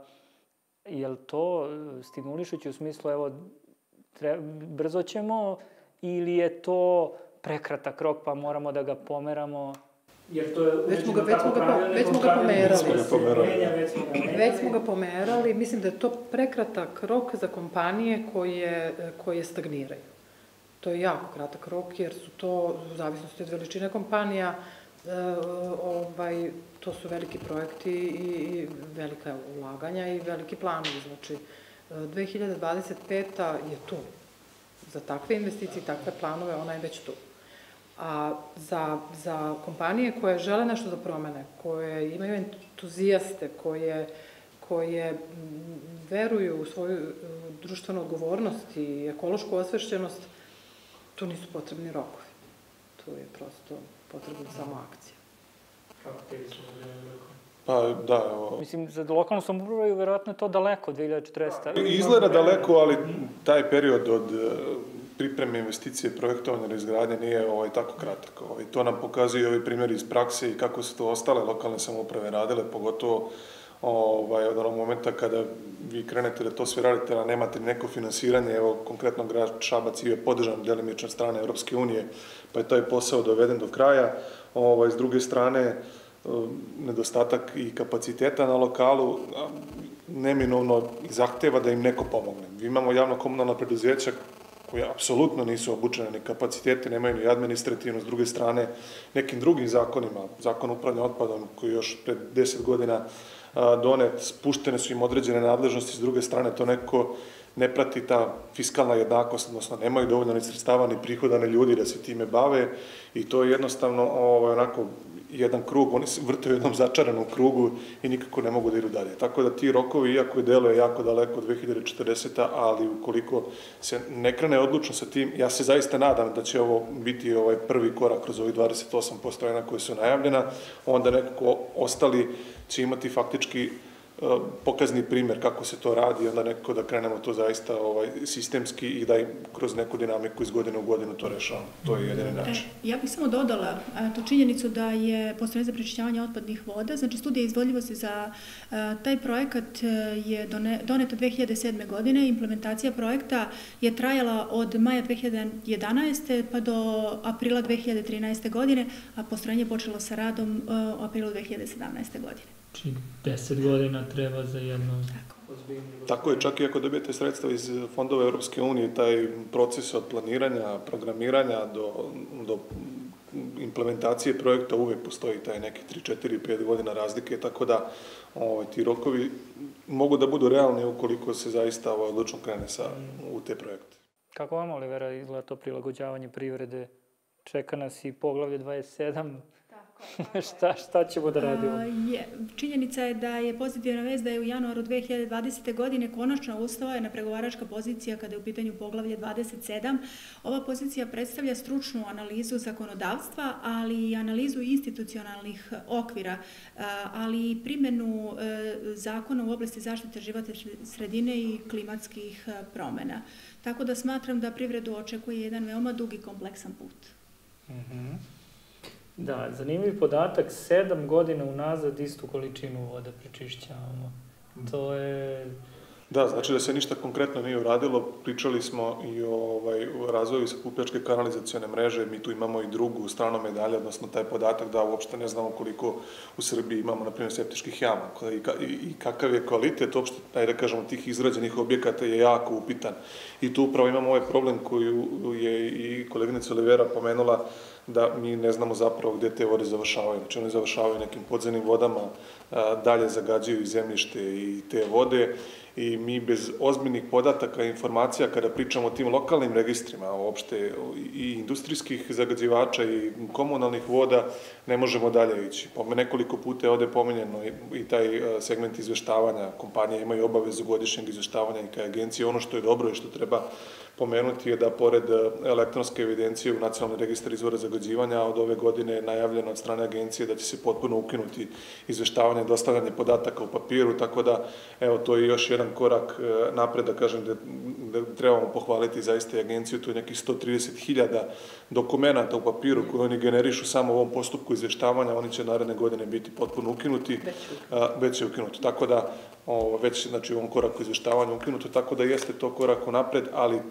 je li to stimulišući u smislu, evo, tre, brzo ćemo, ili je to prekratak rok pa moramo da ga pomeramo? Jer to je već smo ga, već smo ga, već smo ga pomerali. Već smo ga pomerali. Mislim da je to prekratak rok za kompanije koje, koje stagniraju. To je jako kratak rok, jer su to, u zavisnosti od veličine kompanija, e, ovaj, to su veliki projekti i velika ulaganja i veliki planovi. Znači, dve hiljade dvadeset peta je tu. Za takve investicije i takve planove ona je već tu. A za, za kompanije koje žele nešto da promene, koje imaju entuzijaste, koje, koje veruju u svoju društvenu odgovornost i ekološku osvešćenost, tu nisu potrebni rokovi. Tu je prosto potrebna samo akcija. Kako te bismo vremena? Pa da, evo. Mislim, za lokalnu samoupravu verovatno je to daleko, dve hiljade četrdesete Izgleda daleko, ali taj period od pripreme investicije, projektovanja, izgradnje nije ovaj, tako kratak. Ovaj, to nam pokazuju ovi primjeri iz prakse i kako su to ostale lokalne samouprave radile, pogotovo ovaj, od onog momenta kada vi krenete da to sve radite, a nemate neko finansiranje. Evo, konkretno grad Šabac je podržan delimično strane Evropske unije, pa je taj posao doveden do kraja. Ovaj, s druge strane, nedostatak i kapaciteta na lokalu neminovno zahteva da im neko pomogne. Vi imamo javno-komunalna preduzeća koje apsolutno nisu obučene ni kapacitete, nemaju ni administrativno, s druge strane nekim drugim zakonima, zakon upravljanja otpadom koji još pred deset godina donet, spuštene su im određene nadležnosti, s druge strane to neko ne prati ta fiskalna jednakost, odnosno nemaju dovoljno ni sredstava ni prihoda ni ljudi da se time bave i to je jednostavno ovaj, onako jedan krug, oni se vrtaju u jednom začaranom krugu i nikako ne mogu da idu dalje. Tako da ti rokovi, iako je delo je jako daleko dve hiljade četrdesete ali ukoliko se ne krene odlučno sa tim, ja se zaista nadam da će ovo biti ovaj prvi korak kroz ovih dvadeset osam postrojenja koje su najavljena, onda nekako ostali će imati faktički pokazni primjer kako se to radi i onda nekako da krenemo to zaista ovaj, sistemski i da im kroz neku dinamiku iz godine u godinu to rešavamo. To je jedini način. E, ja bih samo dodala tu činjenicu da je postrojenje za prečišćavanje otpadnih voda, znači studija izvodljivosti za a, taj projekat je done, doneta dve hiljade sedme godine, implementacija projekta je trajala od maja dve hiljade jedanaeste pa do aprila dve hiljade trinaeste godine, a postrojenje je počelo sa radom a, u aprilu dve hiljade sedamnaeste godine. Znači, deset godina treba za jedno ozbiljno... Tako je, čak i ako dobijete sredstva iz fondova Europske unije, taj proces od planiranja, programiranja do, do implementacije projekta uvek postoji taj neki tri, četiri, pet godina razlike, tako da ovaj, ti rokovi mogu da budu realni ukoliko se zaista ovaj, odlučno krene sa, u te projekte. Kako vam, Olivera, izgleda to prilagođavanje privrede čeka nas i poglavlje dvadeset sedam. Tako je, tako je. šta, šta ćemo da radimo? A, je, činjenica je da je pozitivna vest da je u januaru dve hiljade dvadesete. godine konačno usvojena pregovaračka pozicija kada je u pitanju poglavlje dvadeset sedam. Ova pozicija predstavlja stručnu analizu zakonodavstva, ali i analizu institucionalnih okvira, ali i primjenu zakona u oblasti zaštite životne sredine i klimatskih promjena. Tako da smatram da privredu očekuje jedan veoma dug i kompleksan put. Mm-hmm. Da, zanimljiv podatak, sedam godina unazad istu količinu voda prečišćavamo. To je... Da, znači da se ništa konkretno nije uradilo. Pričali smo i o ovaj, razvoju sakupljačke kanalizacione mreže. Mi tu imamo i drugu stranu medalje, odnosno taj podatak da uopšte ne znamo koliko u Srbiji imamo, na primjer, septičkih jama i, i, i kakav je kvalitet uopšte, da kažemo, tih izgrađenih objekata je jako upitan. I tu upravo imamo ovaj problem koju je i koleginica Olivera pomenula, da mi ne znamo zapravo gde te vode završavaju. Znači, one završavaju nekim podzemnim vodama, dalje zagađuju zemljište i te vode i mi bez ozbiljnih podataka i informacija, kada pričamo o tim lokalnim registrima, uopšte i industrijskih zagađivača i komunalnih voda, ne možemo dalje ići. Nekoliko puta je ovde pomenjeno i taj segment izveštavanja. Kompanije imaju obavezu godišnjeg izveštavanja i kao agencije. Ono što je dobro i što treba pomenuti je da pored elektronske evidencije u Nacionalni registar izvora zagađivanja od ove godine je najavljeno od strane agencije da će se potpuno ukinuti izveštavanje i dostavljanje podataka u papiru, tako da, evo, to je još jedan korak napred, da kažem, da, da trebamo pohvaliti zaista i agenciju. Tu je nekih sto trideset hiljada dokumenta u papiru koje oni generišu samo u ovom postupku izveštavanja, oni će naredne godine biti potpuno ukinuti, već je ukinuto, tako da Ovo, već, znači, u ovom koraku izveštavanja ukinuto, tako da jeste to korak unapred, ali e,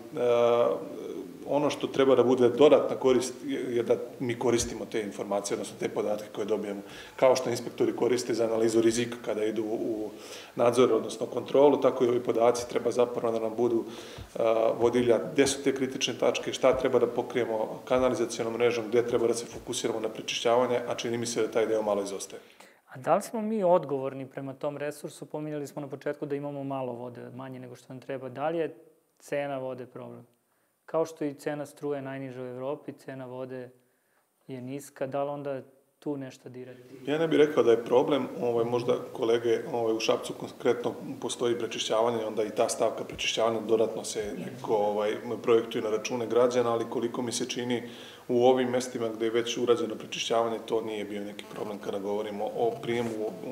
ono što treba da bude dodatna korist je da mi koristimo te informacije, odnosno te podatke koje dobijemo. Kao što inspektori koriste za analizu rizika kada idu u nadzor, odnosno kontrolu, tako i ovi podaci treba zapravo da nam budu a, vodilja gde su te kritične tačke, šta treba da pokrijemo kanalizacijonom mrežom, gde treba da se fokusiramo na prečišćavanje, a čini mi se da taj deo malo izostaje. A da li smo mi odgovorni prema tom resursu? Pominjali smo na početku da imamo malo vode, manje nego što nam treba. Da li je cena vode problem? Kao što i cena struje najniža u Evropi, cena vode je niska, da li onda tu nešto dirati? Ja ne bih rekao da je problem, ovaj, možda kolege ovaj, u Šapcu konkretno postoji prečišćavanje, onda i ta stavka prečišćavanja dodatno se neko ovaj, projektuje na račune građana, ali koliko mi se čini u ovim mestima gde je već urađeno prečišćavanje, to nije bio neki problem kada govorimo o prijemu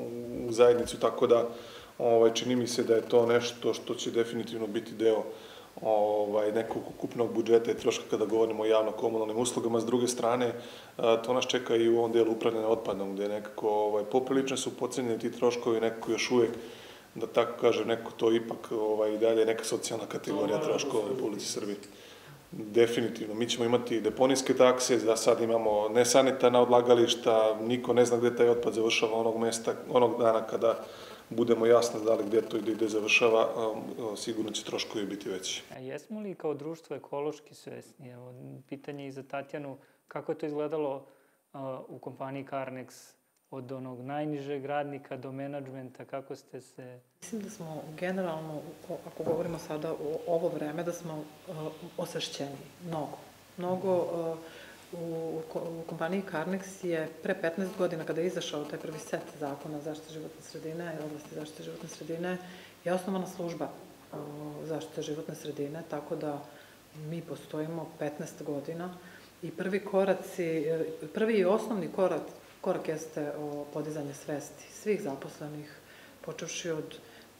u zajednicu, tako da ovaj, čini mi se da je to nešto što će definitivno biti deo ovaj, nekog ukupnog budžeta i troška kada govorimo o javno-komunalnim uslugama. S druge strane, to nas čeka i u ovom delu upravljanja otpadom, gde nekako ovaj, poprilično su pocenjeni ti troškovi, nekako još uvek, da tako kažem, neko to ipak ovaj, i dalje neka socijalna kategorija troškova u Republici Srbiji. Definitivno. Mi ćemo imati deponijske takse, da sad imamo nesanitarna odlagališta, niko ne zna gde taj otpad završava onog mesta, onog dana kada budemo jasno znali gde to ide i gde završava, sigurno će troškovi biti veći. A jesmo li kao društvo ekološki svesni? Evo, pitanje i za Tatjanu, kako je to izgledalo uh, u kompaniji Carnex, od onog najnižeg radnika do menadžmenta, kako ste se... Mislim da smo generalno, ako govorimo sada o ovo vreme, da smo uh, osvešćeni, mnogo. Mnogo uh, u, u kompaniji Carnex je pre petnaest godina, kada je izašao taj prvi set zakona zaštite životne sredine i oblasti zaštite životne sredine, je osnovana služba uh, zaštite životne sredine, tako da mi postojimo petnaest godina i prvi koraci, prvi i osnovni korak Korak jeste o podizanje svesti svih zaposlenih, počevši od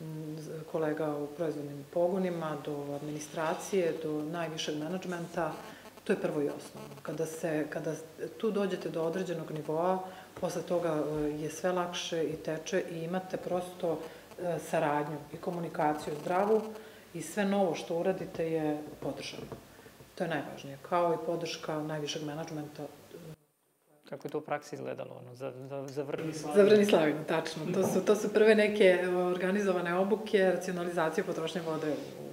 kolega u proizvodnim pogonima, do administracije, do najvišeg menadžmenta. To je prvo i osnovno. Kada, se, kada tu dođete do određenog nivoa, posle toga je sve lakše i teče i imate prosto saradnju i komunikaciju zdravu i sve novo što uradite je podržano. To je najvažnije, kao i podrška najvišeg menadžmenta. Kako je to u praksi izgledalo, ono, za, za, za vrni slavinu? Za vrni slavinu, tačno. To su, to su prve neke organizovane obuke, racionalizacije potrošnje vode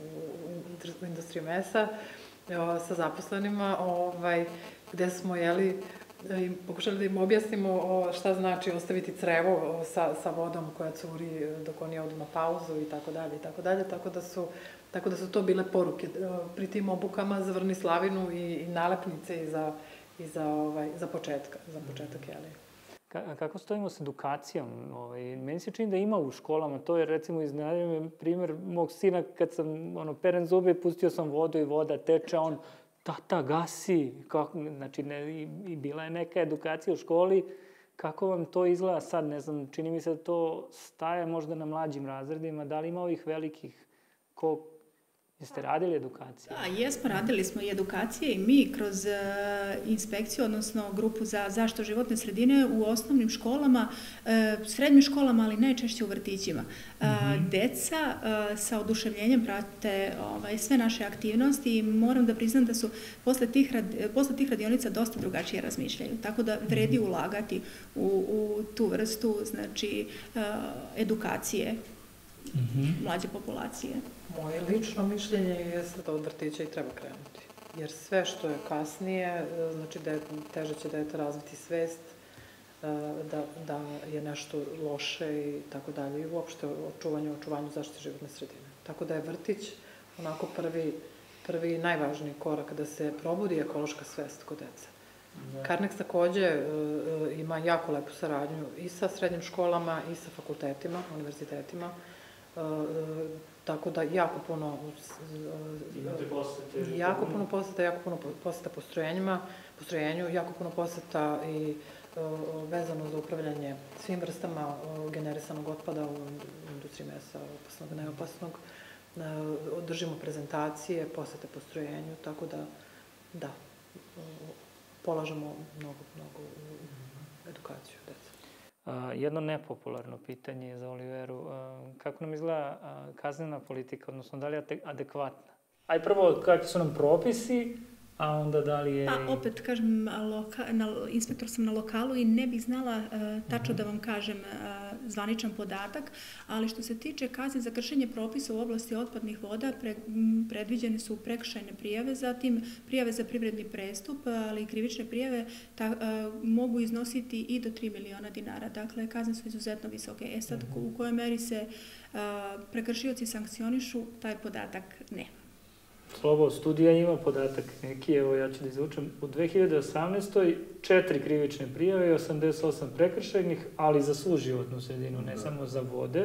u industriji mesa sa zaposlenima, ovaj, gde smo, jeli, im pokušali da im objasnimo šta znači ostaviti crevo sa, sa vodom koja curi dok oni odu na pauzu i tako dalje, i tako dalje, tako da su Tako da su to bile poruke pri tim obukama za vrni slavinu i, i nalepnice i za, i za, ovaj, za, početka, za početak, jeli. Ka, kako stojimo s edukacijom? Ovaj, meni se čini da ima u školama, to je recimo iznenadio me primjer mog sina kad sam ono, peren zube, pustio sam vodu i voda teče, on tata gasi, kako, znači ne, i, i bila je neka edukacija u školi, kako vam to izgleda sad, ne znam, čini mi se da to staje možda na mlađim razredima, da li ima ovih velikih, ko, jeste radili edukaciju? Da, jesmo, radili smo i edukacije i mi kroz uh, inspekciju, odnosno grupu za zaštitu životne sredine u osnovnim školama, uh, srednjim školama, ali najčešće u vrtićima. Uh, mm-hmm. Deca uh, sa oduševljenjem prate ovaj, sve naše aktivnosti i moram da priznam da su posle tih, rad, posle tih radionica dosta drugačije razmišljaju. Tako da vredi ulagati u, u tu vrstu, znači, uh, edukacije mm-hmm. mlađe populacije. Moje lično mišljenje je da od vrtića i treba krenuti. Jer sve što je kasnije, znači da je, teže će dete razviti svest, da, da je nešto loše i tako dalje. I uopšte očuvanju, očuvanju zaštite životne sredine. Tako da je vrtić onako prvi, prvi najvažniji korak da se probudi ekološka svest kod dece. Da. Karnex takođe ima jako lepu saradnju i sa srednjim školama i sa fakultetima, univerzitetima. Tako da jako puno posete, jako puno poseta, jako puno poseta postrojenjima, postrojenju, jako puno poseta i vezano za upravljanje svim vrstama generisanog otpada u industriji mesa, opasnog, neopasnog. Održimo prezentacije, posete postrojenju, tako da, da, polažemo mnogo, mnogo edukaciju dece. Uh, jedno nepopularno pitanje za Oliveru. Uh, kako nam izgleda uh, kaznena politika, odnosno da li je adekvatna? Aj prvo, kakvi su nam propisi, a onda da li je... Pa opet, kažem, loka, na, inspektor sam na lokalu i ne bih znala uh, tačno uh-huh. da vam kažem uh, zvaničan podatak, ali što se tiče kazni za kršenje propisa u oblasti otpadnih voda, pre, m, predviđene su prekršajne prijave, zatim prijave za privredni prestup, ali i krivične prijave ta, uh, mogu iznositi i do tri miliona dinara. Dakle, kazne su izuzetno visoke. E sad, uh-huh. u kojoj meri se uh, prekršioci sankcionišu, taj podatak nema. Slobo, studija ima podatak neki, evo ja ću da izvučem. U dve hiljade osamnaestoj četiri krivične prijave i osamdeset osam prekršajnih, ali za svu životnu sredinu, ne samo za vode.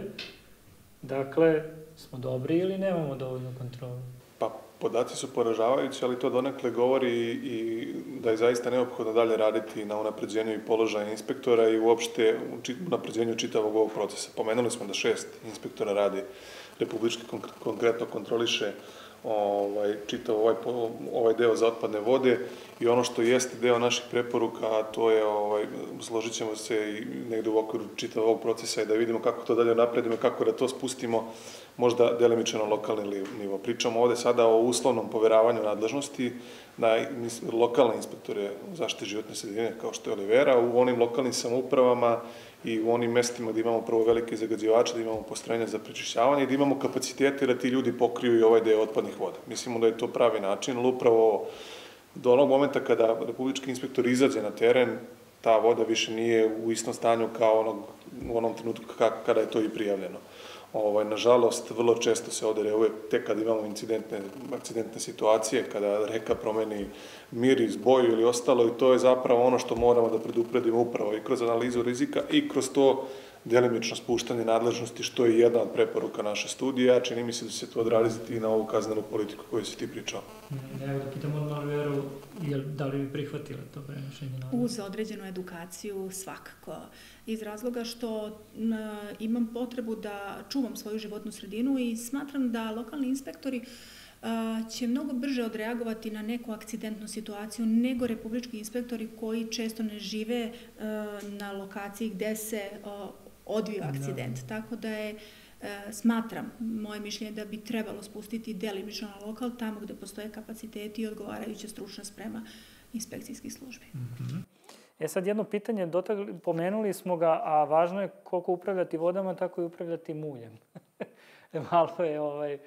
Dakle, smo dobri ili nemamo dovoljnu kontrolu? Pa, podaci su poražavajući, ali to donekle govori i da je zaista neophodno dalje raditi na unapređenju i položaja inspektora i uopšte unapređenju čitavog ovog procesa. Pomenuli smo da šest inspektora radi republički konkretno kontroliše ovaj, čitav ovaj, ovaj deo za otpadne vode i ono što jeste deo naših preporuka, a to je, ovaj, složit ćemo se i negde u okviru čitav ovog procesa i da vidimo kako to dalje napredimo i kako da to spustimo možda delimično na lokalni nivo. Pričamo ovde sada o uslovnom poveravanju nadležnosti na lokalne inspektore zaštite životne sredine, kao što je Olivera, u onim lokalnim samoupravama i u onim mestima gde imamo prvo velike zagađivače, da imamo postrojenja za prečišćavanje i da imamo kapacitete da ti ljudi pokriju i ovaj deo otpadnih voda. Mislimo da je to pravi način, ali upravo do onog momenta kada republički inspektor izađe na teren, ta voda više nije u istom stanju kao onog, u onom trenutku kada je to i prijavljeno. Ovaj, nažalost, vrlo često se ovde reaguje tek kad imamo incidentne, incidentne situacije, kada reka promeni miris, boju ili ostalo i to je zapravo ono što moramo da predupredimo upravo i kroz analizu rizika i kroz to delimično spuštanje nadležnosti, što je jedna od preporuka naše studije, a čini mi se da će se to odraziti i na ovu kaznenu politiku koju si ti pričao. Evo da pitam odmah Oliveru, da li bi prihvatila to prenošenje nadležnosti? Uz određenu edukaciju svakako. Iz razloga što imam potrebu da čuvam svoju životnu sredinu i smatram da lokalni inspektori će mnogo brže odreagovati na neku akcidentnu situaciju nego republički inspektori koji često ne žive na lokaciji gde se odvio akcident. Da. Tako da je, smatram, moje mišljenje da bi trebalo spustiti delimično na lokal tamo gde postoje kapaciteti i odgovarajuća stručna sprema inspekcijskih službi. Mm-hmm. E sad jedno pitanje, dotagli, pomenuli smo ga, a važno je koliko upravljati vodama, tako i upravljati muljem. Malo je ovaj,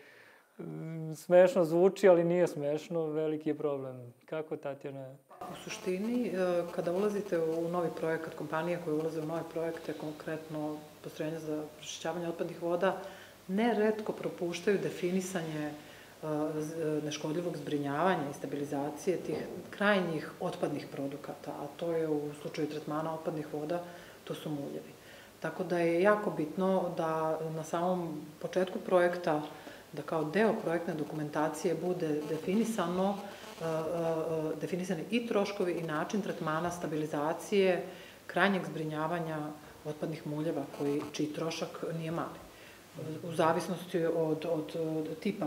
smešno zvuči, ali nije smešno, veliki je problem. Kako, Tatjana? U suštini, kada ulazite u novi projekat, kompanije koje ulaze u nove projekte, konkretno postrojenja za pročišćavanje otpadnih voda, neretko propuštaju definisanje neškodljivog zbrinjavanja i stabilizacije tih krajnjih otpadnih produkata, a to je u slučaju tretmana otpadnih voda, to su muljevi. Tako da je jako bitno da na samom početku projekta, da kao deo projektne dokumentacije bude definisano, definisani i troškovi i način tretmana stabilizacije krajnjeg zbrinjavanja otpadnih muljeva, koji, čiji trošak nije mali. U zavisnosti od, od, od tipa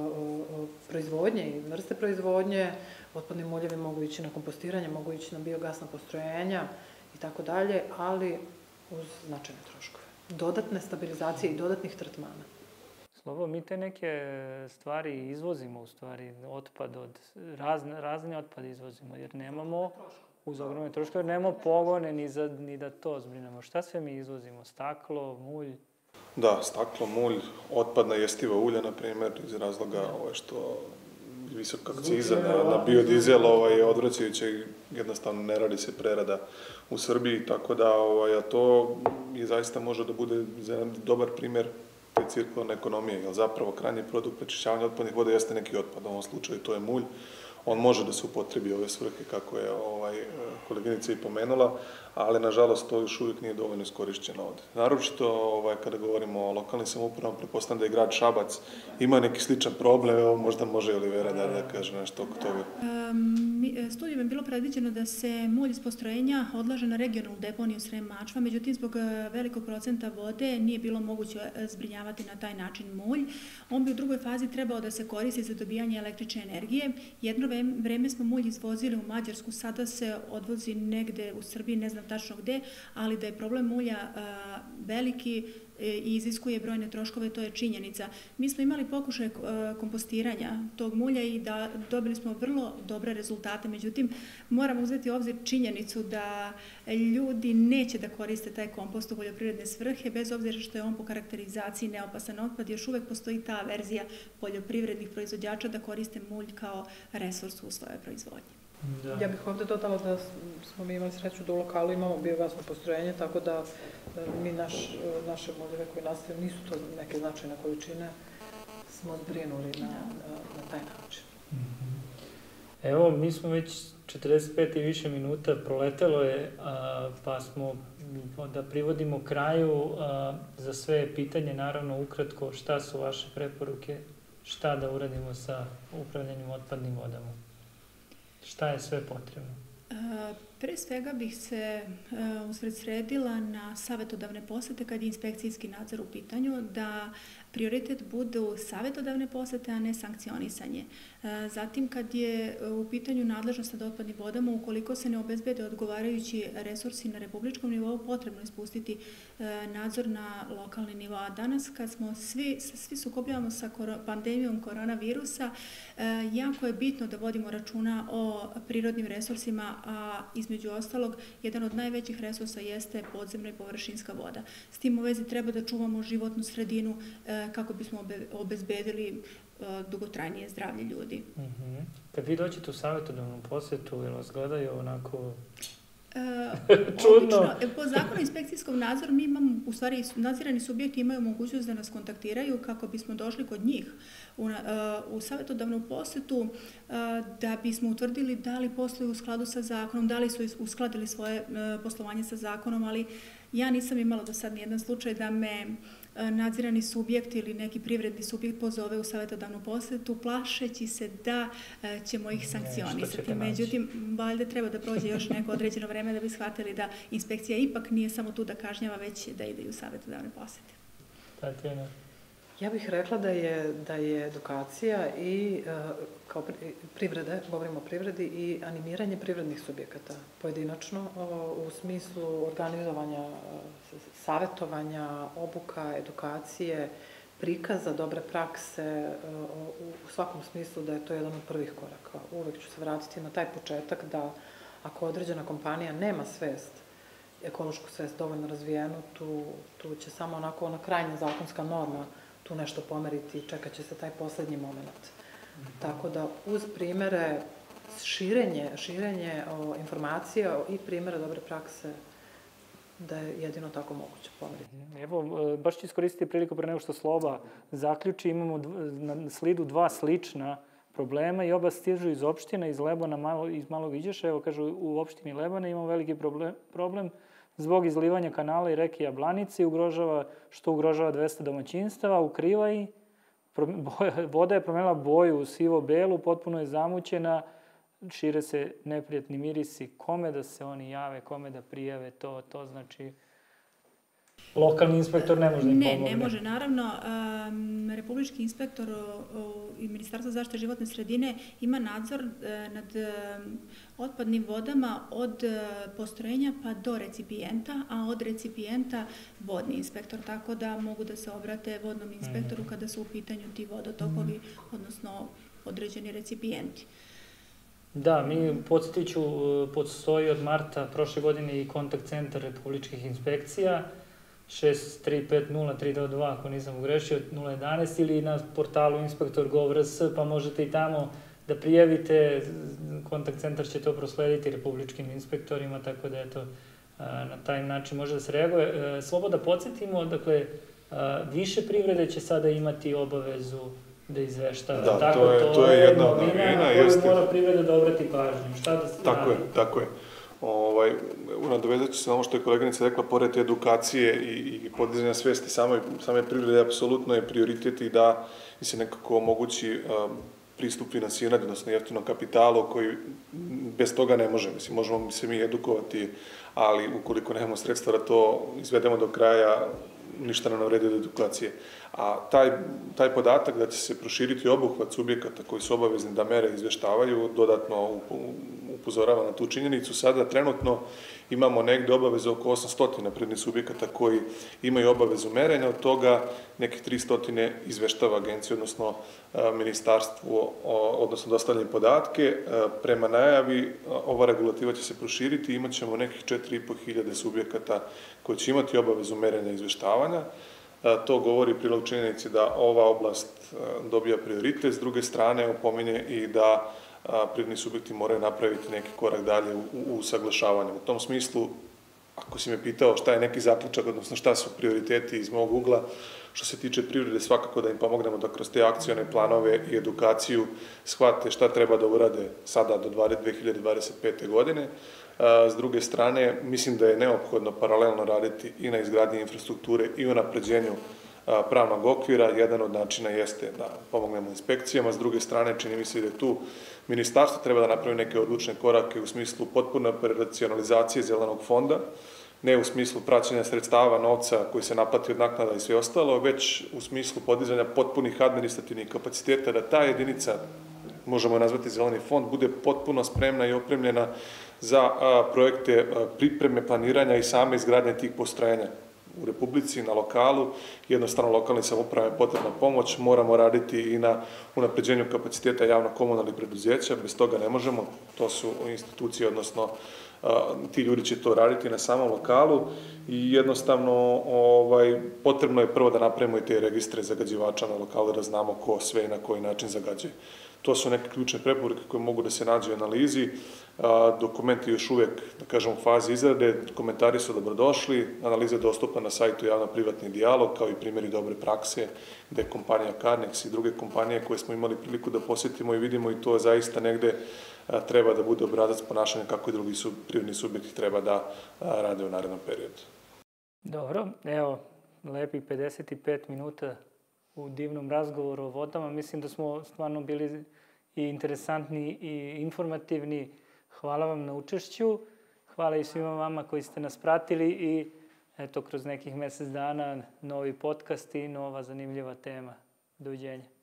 proizvodnje i vrste proizvodnje, otpadni muljevi mogu ići na kompostiranje, mogu ići na biogasna postrojenja i tako dalje, ali uz značajne troškove. Dodatne stabilizacije i dodatnih tretmana. Slobo, mi te neke stvari izvozimo, u stvari, otpad od, razne, razne otpad izvozimo, jer nemamo, uz ogromne troškove, jer nemamo pogone ni, za, ni da to zbrinemo. Šta sve mi izvozimo? Staklo, mulj? Da, staklo, mulj, otpadna jestiva ulja, na primjer, iz razloga ove što visoka akciza na, na biodizel ovaj, je odvraćajuće i jednostavno ne radi se prerada u Srbiji, tako da ovaj, a to i zaista može da bude dobar primjer te cirkularne ekonomije, jer zapravo krajnji produkt prečišćavanja otpadnih voda jeste neki otpad, u ovom slučaju to je mulj. On može da se upotrebi ove svrhe, kako je ovaj, koleginica i pomenula, ali nažalost to još uvijek nije dovoljno iskorišćeno ovde. Naročito ovaj, kada govorimo o lokalnim samoupravama, pretpostavljam da je grad Šabac ima neki sličan problem, evo možda može Olivera da, da kaže nešto oko toga. Um, studijom je bilo predviđeno da se mulj iz postrojenja odlaže na regionalnu deponiju Srem Mačva, međutim zbog velikog procenta vode nije bilo moguće zbrinjavati na taj način mulj. On bi u drugoj fazi trebao da se koristi za dobijanje električne energije. Jedno vreme smo mulj izvozili u Mađarsku, sada se odvozi negde u Srbiji, ne znam tačno gde, ali da je problem mulja a, veliki i iziskuje brojne troškove, to je činjenica. Mi smo imali pokušaj kompostiranja tog mulja i da dobili smo vrlo dobre rezultate, međutim moramo uzeti u obzir činjenicu da ljudi neće da koriste taj kompost u poljoprivredne svrhe, bez obzira što je on po karakterizaciji neopasan otpad, još uvek postoji ta verzija poljoprivrednih proizvođača da koriste mulj kao resurs u svojoj proizvodnji. Da. Ja bih ovde dodala da smo mi imali sreću da u lokalu imamo biogasno postrojenje, tako da mi naš, naše muljeve koji nastaju nisu to neke značajne količine, smo zbrinuli na, na, na taj način. Evo, mi smo već četrdeset pet i više minuta proletelo je, a, pa smo da privodimo kraju. A, za sve pitanje, naravno, ukratko, šta su vaše preporuke, šta da uradimo sa upravljanjem otpadnim vodama? Šta je sve potrebno? Pre svega bih se usredsredila na savjetodavne posete kad je inspekcijski nadzor u pitanju, da prioritet budu savjetodavne posete, a ne sankcionisanje. Zatim, kad je u pitanju nadležnost nad otpadnim vodama, ukoliko se ne obezbede odgovarajući resursi na republičkom nivou, potrebno je spustiti nadzor na lokalni nivo. A danas, kad smo svi, svi sukobljavamo sa pandemijom koronavirusa, jako je bitno da vodimo računa o prirodnim resursima, a između ostalog, jedan od najvećih resursa jeste podzemna i površinska voda. S tim u vezi treba da čuvamo životnu sredinu kako bismo obezbedili dugotrajnije zdravlje ljudi. Uh-huh. Kad vi dođete u savjetodavnu posetu, ili vas gledaju onako E, čudno? Obično, po zakonu inspekcijskog nadzoru mi imamo, u stvari, nadzirani subjekti imaju mogućnost da nas kontaktiraju kako bismo došli kod njih u, uh, u savjetodavnu posetu uh, da bismo utvrdili da li posluju u skladu sa zakonom, da li su uskladili svoje uh, poslovanje sa zakonom, ali ja nisam imala do sad nijedan slučaj da me nadzirani subjekt ili neki privredni subjekt pozove u savjetodavnu posetu plašeći se da ćemo ih sankcionisati. Međutim, valjda treba da prođe još neko određeno vreme da bi shvatili da inspekcija ipak nije samo tu da kažnjava, već da ide i u savjetodavne posete. Tatjana? Ja bih rekla da je, da je edukacija i kao privrede, govorimo o privredi, i animiranje privrednih subjekata pojedinačno u smislu organizovanja savjetovanja, obuka, edukacije, prikaza dobre prakse, u svakom smislu da je to jedan od prvih koraka. Uvek ću se vratiti na taj početak da ako određena kompanija nema svest, ekološku svest dovoljno razvijenu, tu, tu će samo onako ona krajnja zakonska norma tu nešto pomeriti i čekat će se taj poslednji moment. Mm-hmm. Tako da uz primere, širenje, širenje o, informacija i primere dobre prakse da je jedino tako moguće pomeriti. Evo, baš ću iskoristiti priliku pre nego što Sloba zaključi. Imamo na slidu dva slična problema i oba stižu iz opština, iz Lebana, malo, iz Malog Iđoša. Evo, kažu, u opštini Lebana imamo veliki problem, problem zbog izlivanja kanala i reke Jablanice, ugrožava, što ugrožava dvesta domaćinstava, u Krivaji. Voda je promenila boju u sivo-belu, potpuno je zamućena, šire se neprijatni mirisi. Kome da se oni jave, kome da prijave to, to znači... Lokalni inspektor ne može da im pomogne. Ne, ne može. Naravno, um, republički inspektor i Ministarstvo zaštite životne sredine ima nadzor uh, nad um, otpadnim vodama od uh, postrojenja pa do recipijenta, a od recipijenta vodni inspektor, tako da mogu da se obrate vodnom inspektoru kada su u pitanju ti vodotokovi, odnosno određeni recipijenti. Da, mi, podsjetit ću, postoji od marta prošle godine i kontakt centar republičkih inspekcija, šest tri pet nula tri dva dva, ako nisam ugrešio, nula jedanaest, ili na portalu inspektor punkt gov punkt rs, pa možete i tamo da prijavite, kontakt centar će to proslediti republičkim inspektorima, tako da eto, na taj način može da se reaguje. Sloboda, podsjetimo, dakle, više privrede će sada imati obavezu da izveštava. Da, tako, to je, to je jedna novina na koju mora privreda da obrati pažnju. Šta da se Tako radi? je, tako je. Ovaj, nadovezat ću se na ono što je koleginica rekla, pored edukacije i, i podizanja svesti same, same privrede, apsolutno je prioritet i da se nekako omogući um, pristup finansiranju, odnosno jeftinom kapitalu, koji bez toga ne može. Mislim, možemo se mi edukovati, ali ukoliko nemamo sredstva da to izvedemo do kraja, ništa nam vredi od edukacije. A taj, taj podatak da će se proširiti obuhvat subjekata koji su obavezni da mere izveštavaju, dodatno upozorava na tu činjenicu. Sada trenutno imamo negde obavezu oko osamsto privrednih subjekata koji imaju obavezu merenja, od toga nekih tristo izveštava agenciju, odnosno ministarstvo, odnosno dostavljanje podatke. Prema najavi, ova regulativa će se proširiti i imat ćemo nekih četiri i po hiljade subjekata koji će imati obavezu merenja i izveštavanja. To govori prilog činjenici da ova oblast dobija prioritet, s druge strane opominje i da privredni subjekti moraju napraviti neki korak dalje u, u saglašavanju. U tom smislu, ako si me pitao šta je neki zaključak, odnosno šta su prioriteti iz mog ugla, što se tiče privrede, svakako da im pomognemo da kroz te akcione planove i edukaciju shvate šta treba da urade sada do dve hiljade dvadeset pete. godine. S druge strane, mislim da je neophodno paralelno raditi i na izgradnji infrastrukture i u napređenju pravnog okvira. Jedan od načina jeste da pomognemo inspekcijama, s druge strane čini mi se da je tu ministarstvo treba da napravi neke odlučne korake u smislu potpune operacionalizacije zelenog fonda, ne u smislu praćenja sredstava, novca koji se naplati od naknada i sve ostalo, već u smislu podizanja potpunih administrativnih kapaciteta da ta jedinica, možemo je nazvati zeleni fond, bude potpuno spremna i opremljena za a, projekte a, pripreme, planiranja i same izgradnje tih postrojenja u Republici, na lokalu. Jednostavno, lokalnim samoupravama je potrebna pomoć, moramo raditi i na unapređenju kapaciteta javno-komunalnih preduzeća, bez toga ne možemo, to su institucije, odnosno a, ti ljudi će to raditi na samom lokalu i jednostavno ovaj, potrebno je prvo da napravimo i te registre zagađivača na lokalu, da znamo ko sve i na koji način zagađuje. To su neke ključne preporuke koje mogu da se nađu u analizi. Dokument je još uvek, da kažem, u fazi izrade, komentari su dobrodošli, analiza je dostupna na sajtu Javno-privatni dijalog, kao i primjeri dobre prakse, gde je kompanija Carnex i druge kompanije koje smo imali priliku da posjetimo i vidimo i to zaista negde treba da bude obrazac ponašanja kako i drugi su, privredni subjekti treba da rade u narednom periodu. Dobro, evo, lepih pedeset pet minuta u divnom razgovoru o vodama. Mislim da smo stvarno bili i interesantni i informativni. Hvala vam na učešću. Hvala i svima vama koji ste nas pratili i eto, kroz nekih mesec dana novi podcast i nova zanimljiva tema. Doviđenja.